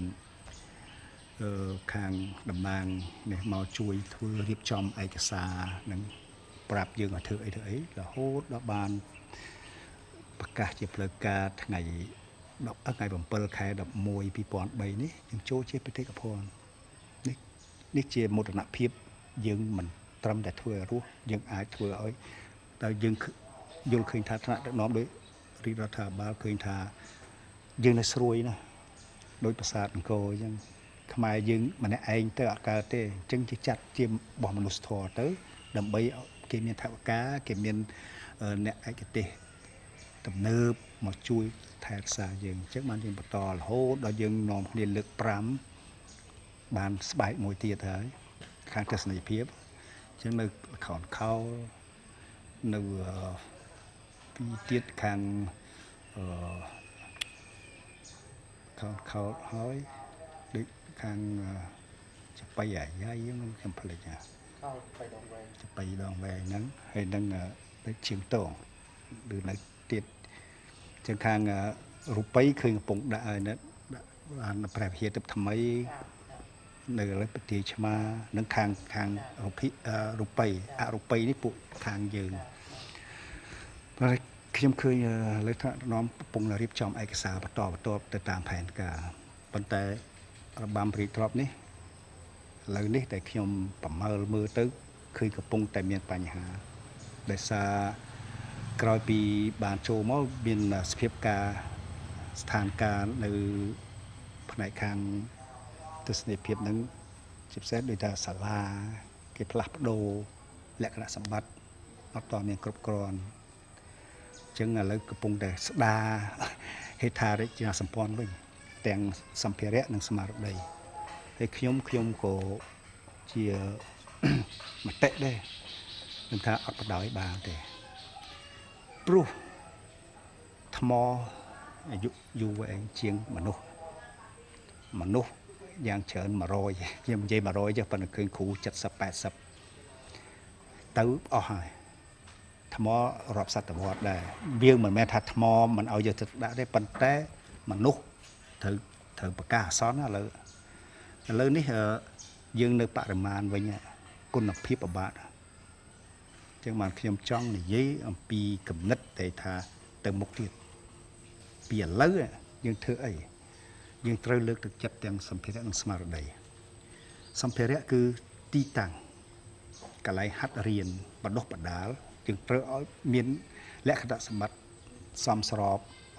ខាងតំណាងនេះមកជួយធ្វើរៀបចំឯកសារនិងប្រាប់យើងឲ្យធ្វើអីរហូតដល់បានប្រកាសជាផ្លូវការថ្ងៃ7ខែ11 2003នេះយើងចូលជាបេតិកភណ្ឌនេះជាមោទនភាពយើងមិនត្រឹមតែធ្វើឲ្យរស់យើងអាចធ្វើឲ្យតែយើងយល់ឃើញថាថ្នាក់ដឹកនាំដោយរាជរដ្ឋាភិបាលឃើញថាយើងនៅស្រួយណាដោយប្រាសាទអង្គរអញ្ចឹងខ្មែរយើងម្នាក់ឯងទៅអត់កើតទេអញ្ចឹងជាចាត់ជារបស់មនុស្សធម៌ទៅដើម្បីគេមានថវិកាគេមានអ្នកឯកទេសទំនើបមកជួយថែរក្សាយើងអញ្ចឹងបានយើងបន្តរហូតដល់យើងនាំគ្នាលើក5បានស្បែកមួយទៀតហើយខាងទស្សនីយភាពអញ្ចឹងនៅខោនខោលនៅពីទៀតខាងខោនខោលហើយដូចខាងចបៃអាយ៉ៃខ្ញុំភ្លេចខោលចបៃដងវែងហ្នឹងហើយនឹងដូចជើងតងឬនៅទៀតចឹងខាងរូបិយឃើញកំពុងដាក់ឲ្យនៅបានព្រះវិហារទឹកថ្មីនៅលើប្រទេសឆ្មានិងខាងរូបិយអរូបិយនេះពួកខាងយើងហើយខ្ញុំឃើញលើថ្នាក់ដឹកនាំកំពុងរៀបចំឯកសារបន្តទៅតាមផែនការប៉ុន្តែរបាំព្រៃទ្របនេះឥឡូវនេះតែខ្ញុំប្រមើលមើលទៅឃើញកំពុងតែមានបញ្ហាដោយសារក្រោយពីបានចូលមកមានសភាពការស្ថានភាពនៅផ្នែកខាងទស្សនីយភាពនឹងជាពិសេសដូចថាសាលាគេផ្លាស់ប្ដូរលក្ខណៈសម្បត្តិអត់តមានគ្រប់គ្រាន់ចឹងឥឡូវកំពុងតែស្ដារហេដ្ឋារចនាសម្ព័ន្ធវិញទាំងសម្ភារៈនិងស្មារតីហើយខ្ញុំក៏ជាមតិដែរមិនថាអត់បដ ாய் បានទេព្រោះថ្មអាយុយូរវែងជាងមនុស្សយ៉ាងច្រើន100ខ្ញុំនិយាយ100ចេះប៉ុន្តែឃើញគ្រូ70 80ទៅអស់ហើយថ្មរាប់សតវត្សដែរវាមិនមែនថាថ្មមិនឲ្យយកទៅដាក់ទេប៉ុន្តែមនុស្សត្រូវប្រកាសអាសន្នឥឡូវនេះយើងនៅបរិមាណវិញគុណភាពពិបាកចឹងបានខ្ញុំចង់និយាយអំពីគំនិតដែលថាទៅមុខទៀតពីឥឡូវយើងធ្វើអីយើងត្រូវលើកទឹកចិត្តទាំងសម្ភារៈនិងស្មារតីសម្ភារៈគឺទីតាំងកន្លែងហាត់រៀនបណ្ដុះបណ្ដាលយើងត្រូវឲ្យមានលក្ខណៈសម្បត្តិសមស្រប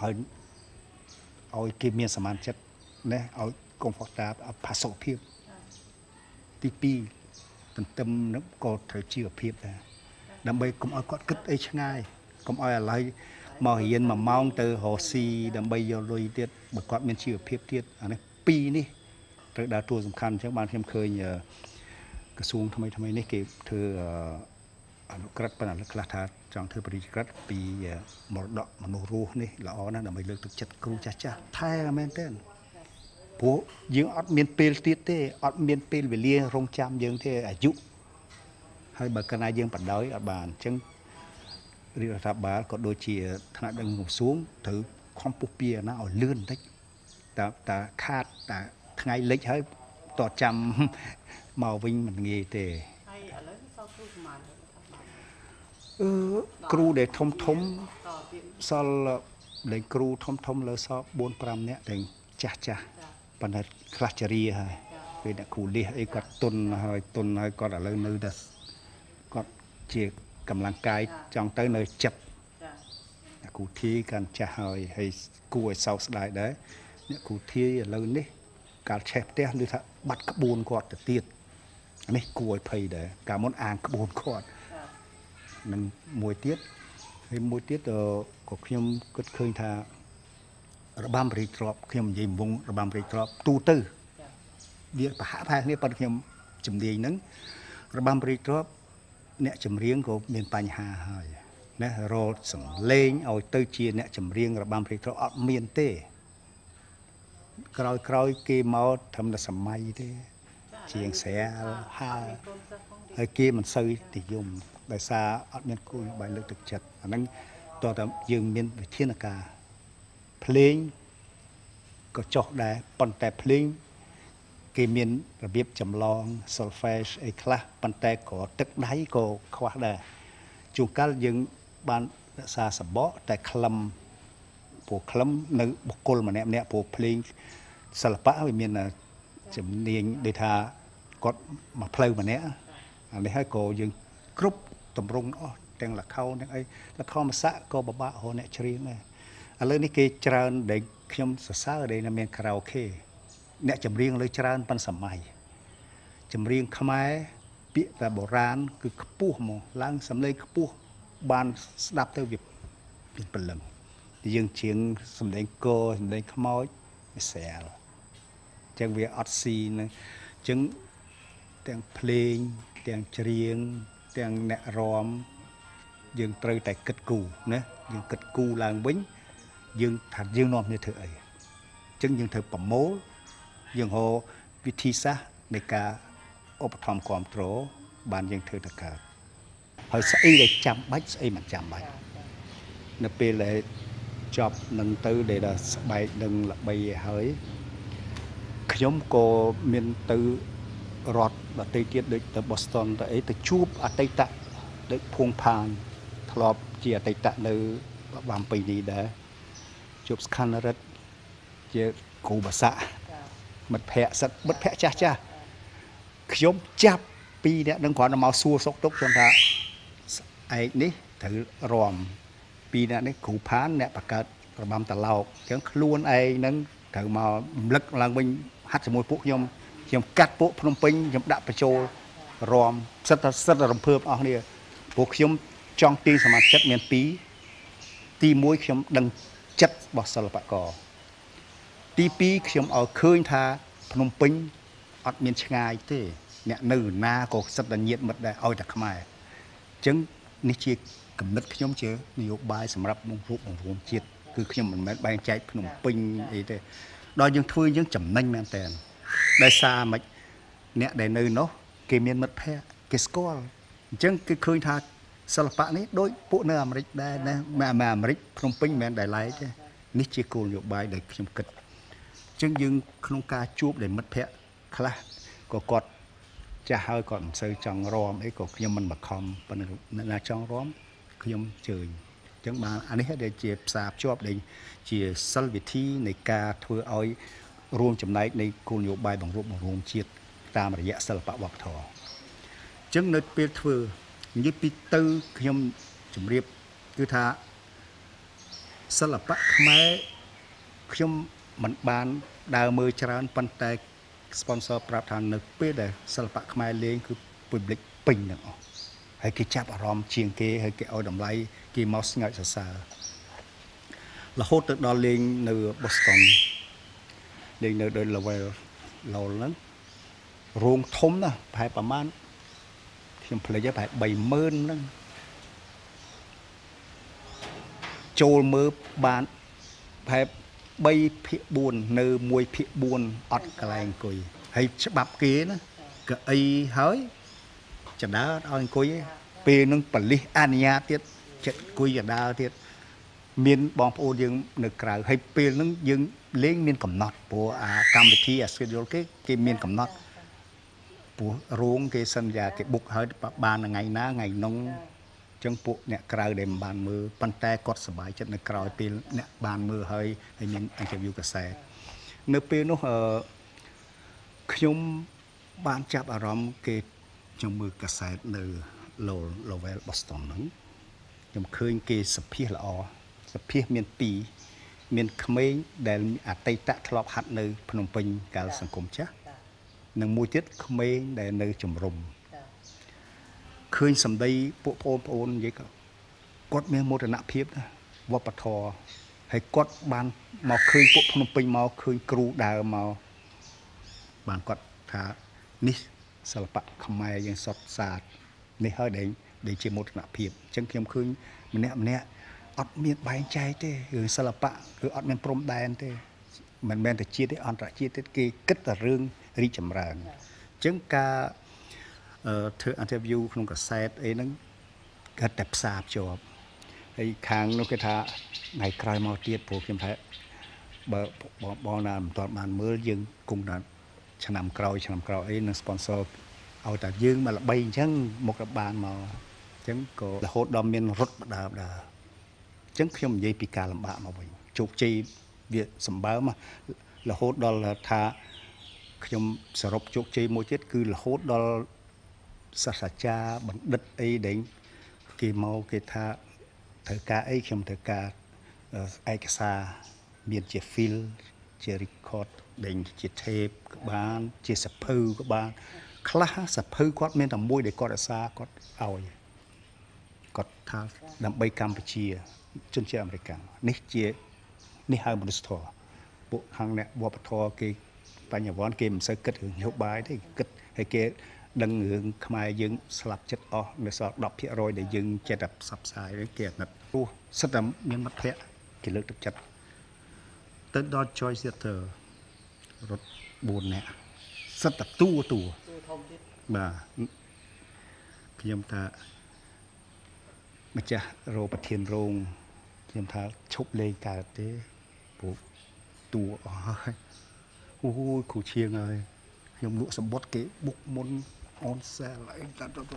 ឲ្យគេមានសមានចិត្តណាឲ្យ comfortable ផាសុខភាពទី2ទន្ទឹមនឹងក៏ត្រូវជីវភាពដែរដើម្បីកុំឲ្យគាត់គិតអីឆ្ងាយកុំឲ្យឥឡូវមករៀន1ម៉ោងទៅរកស៊ីដើម្បីយកលុយទៀតបើគាត់មានជីវភាពទៀតអានេះ2នេះត្រូវដើរតួសំខាន់អញ្ចឹងបានខ្ញុំឃើញក្រសួងថ្មីនេះគេធ្វើអនុក្រឹត្យប៉ុន្តែខ្លះថាចង់ធ្វើបរិយាក្រឹត្យពីមរតកមនុស្សរស់នេះល្អណាស់ដើម្បីលើកទឹកចិត្តគ្រូចាស់ថែមែនទេព្រោះយើងអត់មានពេលទៀតទេអត់មានពេលវេលារងចាំយើងទេអាយុហើយបើកាលណាយើងបដ ாய் អត់បានអញ្ចឹងរាជរដ្ឋាភិបាលក៏ដូចជាថ្នាក់ដឹកនាំក្រសួងត្រូវខំពុះពៀណាឲ្យលឿនបន្តិចតាខាតតាថ្ងៃលិចហើយតតចាំមកវិញមិនងាយទេហើយឥឡូវសល់គ្រូប្រហែលគ្រូដែលធំសល់ដែលគ្រូធំលើសល់ 4-5 នាក់ទាំងចាស់ប៉ុន្តែខ្លះចរាហើយពេលអ្នកគ្រូលះអីគាត់ទុនហើយគាត់ឥឡូវនៅតែគាត់ជាកម្លាំងកាយចង់ទៅនៅចិត្តអ្នកគ្រូធាយកាន់ចាស់ហើយគួរឲ្យសោកស្ដាយដែរអ្នកគ្រូធាយឥឡូវនេះកាលឆេះផ្ទះឬថាបាត់ក្បួនគាត់ទៅទៀតនេះគួរឲ្យភ័យដែរកាលមុនអាងក្បួនគាត់នឹងមួយទៀតក៏ខ្ញុំគិតឃើញថារបាំរីទ្របខ្ញុំនិយាយវងរបាំរីទ្របទូទៅវាប្រហាក់ប្រហែលគ្នាប៉ុន្តែខ្ញុំជំនាញហ្នឹងរបាំរីទ្របអ្នកចម្រៀងក៏មានបញ្ហាហើយណារត់សំលេងឲ្យទៅជាអ្នកចម្រៀងរបាំរីទ្របអត់មានទេក្រោយគេមកត្រឹមតែសម័យទេជាងស្រាលហើយគេមិនសូវនិយមដោយសារអត់មានគោលនយោបាយលើកទឹកចិត្តអាហ្នឹងតើតើយើងមានវិធានការភ្លេងក៏ចុះដែរប៉ុន្តែភ្លេងគេមានរបៀបចម្លង solfege អីខ្លះប៉ុន្តែក៏ទឹកដៃក៏ខ្វះដែរជួនកាលយើងបានរក្សាសបកតែខ្លឹមនៅបុគ្គលម្នាក់ព្រោះភ្លេងសិល្បៈវាមានជំនាញដូចថាគាត់មកផ្លូវម្នាក់អានេះហើយក៏យើងគ្រប់តម្រង់អស់ទាំងល្ខោនទាំងអីល្ខោនមស័កក៏ពិបាករកអ្នកច្រៀងដែរឥឡូវនេះគេច្រើនដែលខ្ញុំសរសើរដែលមានខារ៉ាអូខេអ្នកចម្រៀងលើច្រើនប៉ុនសម័យចម្រៀងខ្មែរពាក្យតែបុរាណគឺខ្ពស់ហ្មងឡើងសំឡេងខ្ពស់បានស្ដាប់ទៅវាព្រលឹងយើងច្រៀងសំឡេងកសំឡេងខ្មោចវាស្រាលអញ្ចឹងវាអត់ស៊ីនឹងអញ្ចឹងទាំងភ្លេងទាំងច្រៀងទាំងអ្នករាំយើងត្រូវតែគិតគូរណាយើងគិតគូរឡើងវិញយើងថាយើងនាំគ្នាធ្វើអីអញ្ចឹងយើងត្រូវប្រមូលយើងហៅវិធីសាស្ត្រនៃការឧបត្ថម្ភគ្រប់គ្រងបានយើងធ្វើទៅកើតហើយស្អីដែលចាំបាច់ស្អីមិនចាំបាច់នៅពេលដែលចប់នឹងទៅដែលស្បែកនឹងល្បីហើយខ្ញុំក៏មានទៅរដ្ឋដទៃទៀតដូចទៅ Boston ទៅអីទៅជួបអតីតដូចភួងផានធ្លាប់ជាអតីតនៅបាំពេញនេះដែរជួបស្ខានរិទ្ធជាគ្រូភាសាមិត្តភ័ក្តិចាស់ខ្ញុំចាប់ពីអ្នកនឹងគ្រាន់តែមកសួរសុខទុក្ខខ្ញុំថាឯកនេះត្រូវរំពីអ្នកនេះគ្រូផានអ្នកបង្កើតរបាំត្រឡោកអញ្ចឹងខ្លួនឯងនឹងត្រូវមករំលឹកឡើងវិញហាត់ជាមួយពួកខ្ញុំកាត់ពួកភ្នំពេញខ្ញុំដាក់បញ្ចូលរំសិតរំភើបអស់គ្នាព្រោះខ្ញុំចង់ទាញសមាជិកមាន2ទី1ខ្ញុំដឹងចិត្តរបស់សិល្បករទី2ខ្ញុំឲ្យឃើញថាភ្នំពេញអត់មានឆ្ងាយទេអ្នកនៅណាក៏សិតតែញាតមិត្តដែរឲ្យតែខ្មែរអញ្ចឹងនេះជាគំនិតខ្ញុំជានយោបាយសម្រាប់បង្រួបបង្រួមជាតិគឺខ្ញុំមិនមែនបែងចែកភ្នំពេញអីទេដល់យើងធ្វើយើងចំណេញមែនតើដោយសារមិនអ្នកដែលនៅនោះគេមានមិត្តភ័ក្តិគេស្គាល់អញ្ចឹងគេឃើញថាសិល្បៈនេះដូចពួកនៅអាមេរិកដែរណាអាមេរិកភ្នំពេញមិនមែនដែលឡែកទេនេះជាគោលនយោបាយដែលខ្ញុំគិតអញ្ចឹងយើងក្នុងការជួបដែលមិត្តភ័ក្តិខ្លះក៏គាត់ចាស់ហើយគាត់មិនសូវចង់រំអីក៏ខ្ញុំមិនបខំប៉ុន្តែអ្នកណាចង់រំខ្ញុំជើញអញ្ចឹងបានអានេះដែលជាផ្សារភ្ជាប់ដែលជាសិលវិធីនៃការធ្វើឲ្យរួមចំណែកនៃគោលនយោបាយបង្រួបបង្រួមជាតិតាមរយៈសិល្បៈវប្បធម៌អញ្ចឹងនៅពេលធ្វើនិយាយពីទៅខ្ញុំជម្រាបគឺថាសិល្បៈខ្មែរខ្ញុំមិនបានដើរមើលច្រើនប៉ុន្តែ sponsor ប្រាប់ថានៅពេលដែលសិល្បៈខ្មែរលេងគឺ public ពេញទាំងអស់ហើយគេចាប់អារម្មណ៍ជាងគេហើយគេឲ្យតម្លៃគេមកស្ងើចសរសើររហូតទៅដល់លេងនៅ Boston លេងនៅដោយ level ហ្នឹងរោងធំណាស់ប្រហែលប្រមាណខ្ញុំភ្លេចហើយប្រហែល 30000 ហ្នឹងចូលមើលបានប្រហែល3/4នៅ1/4អត់កន្លែងអង្គុយហើយច្បាប់គេណាកៅអីហើយចដើអត់ឲ្យអង្គុយទេពេលហ្នឹងប៉លិសអនុញ្ញាតទៀតចិត្តអង្គុយចដើទៀតមានបងប្អូនយើងនៅក្រៅហើយពេលហ្នឹងយើងលេងមានកំណត់ព្រោះអាកម្មវិធីអា schedule គេមានកំណត់ព្រោះរោងគេសន្យាគេ book ហើយបានថ្ងៃណាថ្ងៃនោះចឹងពួកអ្នកក្រៅដែលមិនបានមើលប៉ុន្តែគាត់សប្បាយចិត្តនៅក្រៅពេលអ្នកបានមើលហើយមាន interview កាសែតនៅពេលនោះខ្ញុំបានចាប់អារម្មណ៍គេខ្ញុំមើលកាសែតនៅ Lowell Boston ហ្នឹងខ្ញុំឃើញគេសភាល្អសភាមាន2មានក្មេងដែលអតីតធ្លាប់ហាត់នៅភ្នំពេញកាលសង្គមចាស់និងមួយទៀតក្មេងដែលនៅជំរំឃើញសម្ដីពួកប្អូននិយាយគាត់មានមោទនភាពណាវប្បធម៌ហើយគាត់បានមកឃើញពួកភ្នំពេញមកឃើញគ្រូដើមមកបានគាត់ថានេះសិល្បៈខ្មែរយើងសុទ្ធសាធនេះហើយដែលជាមោទនភាពអញ្ចឹងខ្ញុំឃើញម្នាក់អត់មានបែងចែកទេរឿងសិល្បៈគឺអត់មានព្រំដែនទេមិនមែនតែជាតិទេអន្តរជាតិទេគេគិតតែរឿងរីកចម្រើនអញ្ចឹងការធ្វើ interview ក្នុងកាសែតអីហ្នឹងគាត់តែផ្សារភ្ជាប់ហើយខាងនោះគេថាថ្ងៃក្រោយមកទៀតព្រោះខ្ញុំថាបើបងណាមិនទាន់បានមើលយើងគង់ថាឆ្នាំក្រោយអីនឹង sponsor ឲ្យតែយើងមកល្បីអញ្ចឹងមកបានមកអញ្ចឹងក៏រហូតដល់មានរត់បដើមដែរអញ្ចឹងខ្ញុំនិយាយពីការលំបាកមកវិញជោគជ័យវាសម្បើមរហូតដល់ថាខ្ញុំសរុបជោគជ័យមួយទៀតគឺរហូតដល់សាស្ត្រាចារ្យបណ្ឌិតអីដែលគេមកគេថាត្រូវការអីខ្ញុំត្រូវការឯកសារមានជា file ជា record ដែលជា tape ក៏បានជាសភៅក៏បានខ្លះសភៅគាត់មានតែមួយដែលគាត់រក្សាគាត់ឲ្យគាត់ថាដើម្បីកម្ពុជាជនជាតិអាមេរិកនេះហៅមនុស្សធម៌ពួកខាងអ្នកវប្បធម៌គេបញ្ញវន្តគេមិនសូវគិតរឿងនយោបាយទេគិតហើយគេដឹងរឿងខ្មែរយើងស្លាប់ចិត្តអស់នៅសល់ 10% ដែលយើងចេះតែផ្សព្វផ្សាយគេអាណិតព្រោះសិតតែមានមិត្តភ័ក្តិគេលើកទឹកចិត្តទៅដល់ Joy Theater រត់4នាក់សិតតែតួធំទៀតបាទខ្ញុំថាម្ចាស់រោប្រធានរោងខ្ញុំថាឈប់លេងកើតទេព្រោះតួអស់ហើយអូយគ្រូឈៀងហើយខ្ញុំលក់សម្បត្តិគេបុកមុនអនសែលអី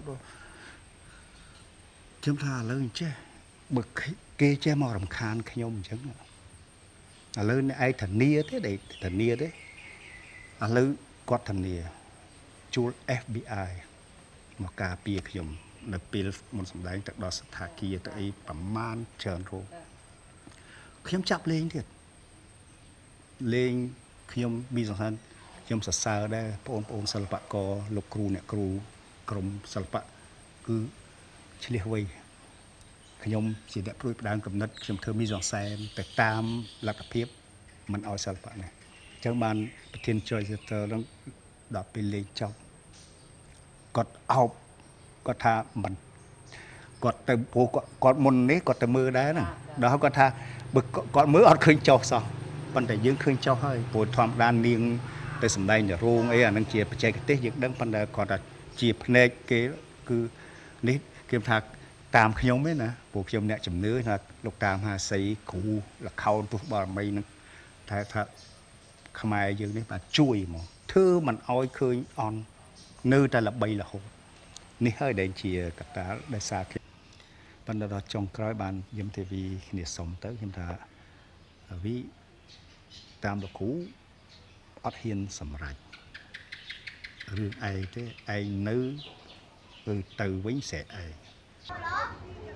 ខ្ញុំថាឥឡូវអញ្ចេះបើគេចេះមករំខានខ្ញុំអញ្ចឹងឥឡូវអ្នកឯងធានាទេធានាទេឥឡូវគាត់ធានាជួល FBI មកការពារខ្ញុំនៅពេលមុនសម្ដែងទៅដល់ស្ថានភាពទៅអីប្រមាណច្រើនរោខ្ញុំចាប់លេងទៀតលេងខ្ញុំមានសង្ឃឹមខ្ញុំសរសើរដែរបងប្អូនសិល្បករលោកគ្រូអ្នកគ្រូក្រុមសិល្បៈគឺឆ្លៀសវៃខ្ញុំជាអ្នកព្រួយផ្ដើមកំណត់ខ្ញុំធ្វើមីសអងសែនទៅតាមលទ្ធភាពមិនឲ្យសិល្បៈនេះអញ្ចឹងបានប្រធានជួយទៅនឹងដល់ពេលលេងចប់គាត់អោបគាត់ថាមិនគាត់ទៅព្រោះគាត់មុននេះគាត់ទៅមើលដែរហ្នឹងដល់គាត់ថាបើគាត់មើលអត់ឃើញចុះសោះប៉ុន្តែយើងឃើញចុះហើយព្រោះធម្មតានាងទៅសម្ដែងនៅរោងអីអានឹងជាបច្ចេកទេសយើងដឹងប៉ុន្តែគាត់ថាជាភ្នែកគេគឺនេះគេថាតាមខ្ញុំទេណាព្រោះខ្ញុំអ្នកជំនឿថាលោកតាមហាសីគ្រូលខោនទុះបារមីនឹងថាខ្មែរយើងនេះបាទជួយហ្មងធ្វើមិនអោយឃើញអន់នៅតែល្បីរហូតនេះហើយដែលជាកត្តាដែលសារប៉ុន្តែដល់ចុងក្រោយបានយមទេវីគ្នាសុំទៅខ្ញុំថាវីតាមលោកគ្រូអត់ហ៊ានសម្រេចរឿងឯងទេឯងនៅទៅវិញស្រែកឯង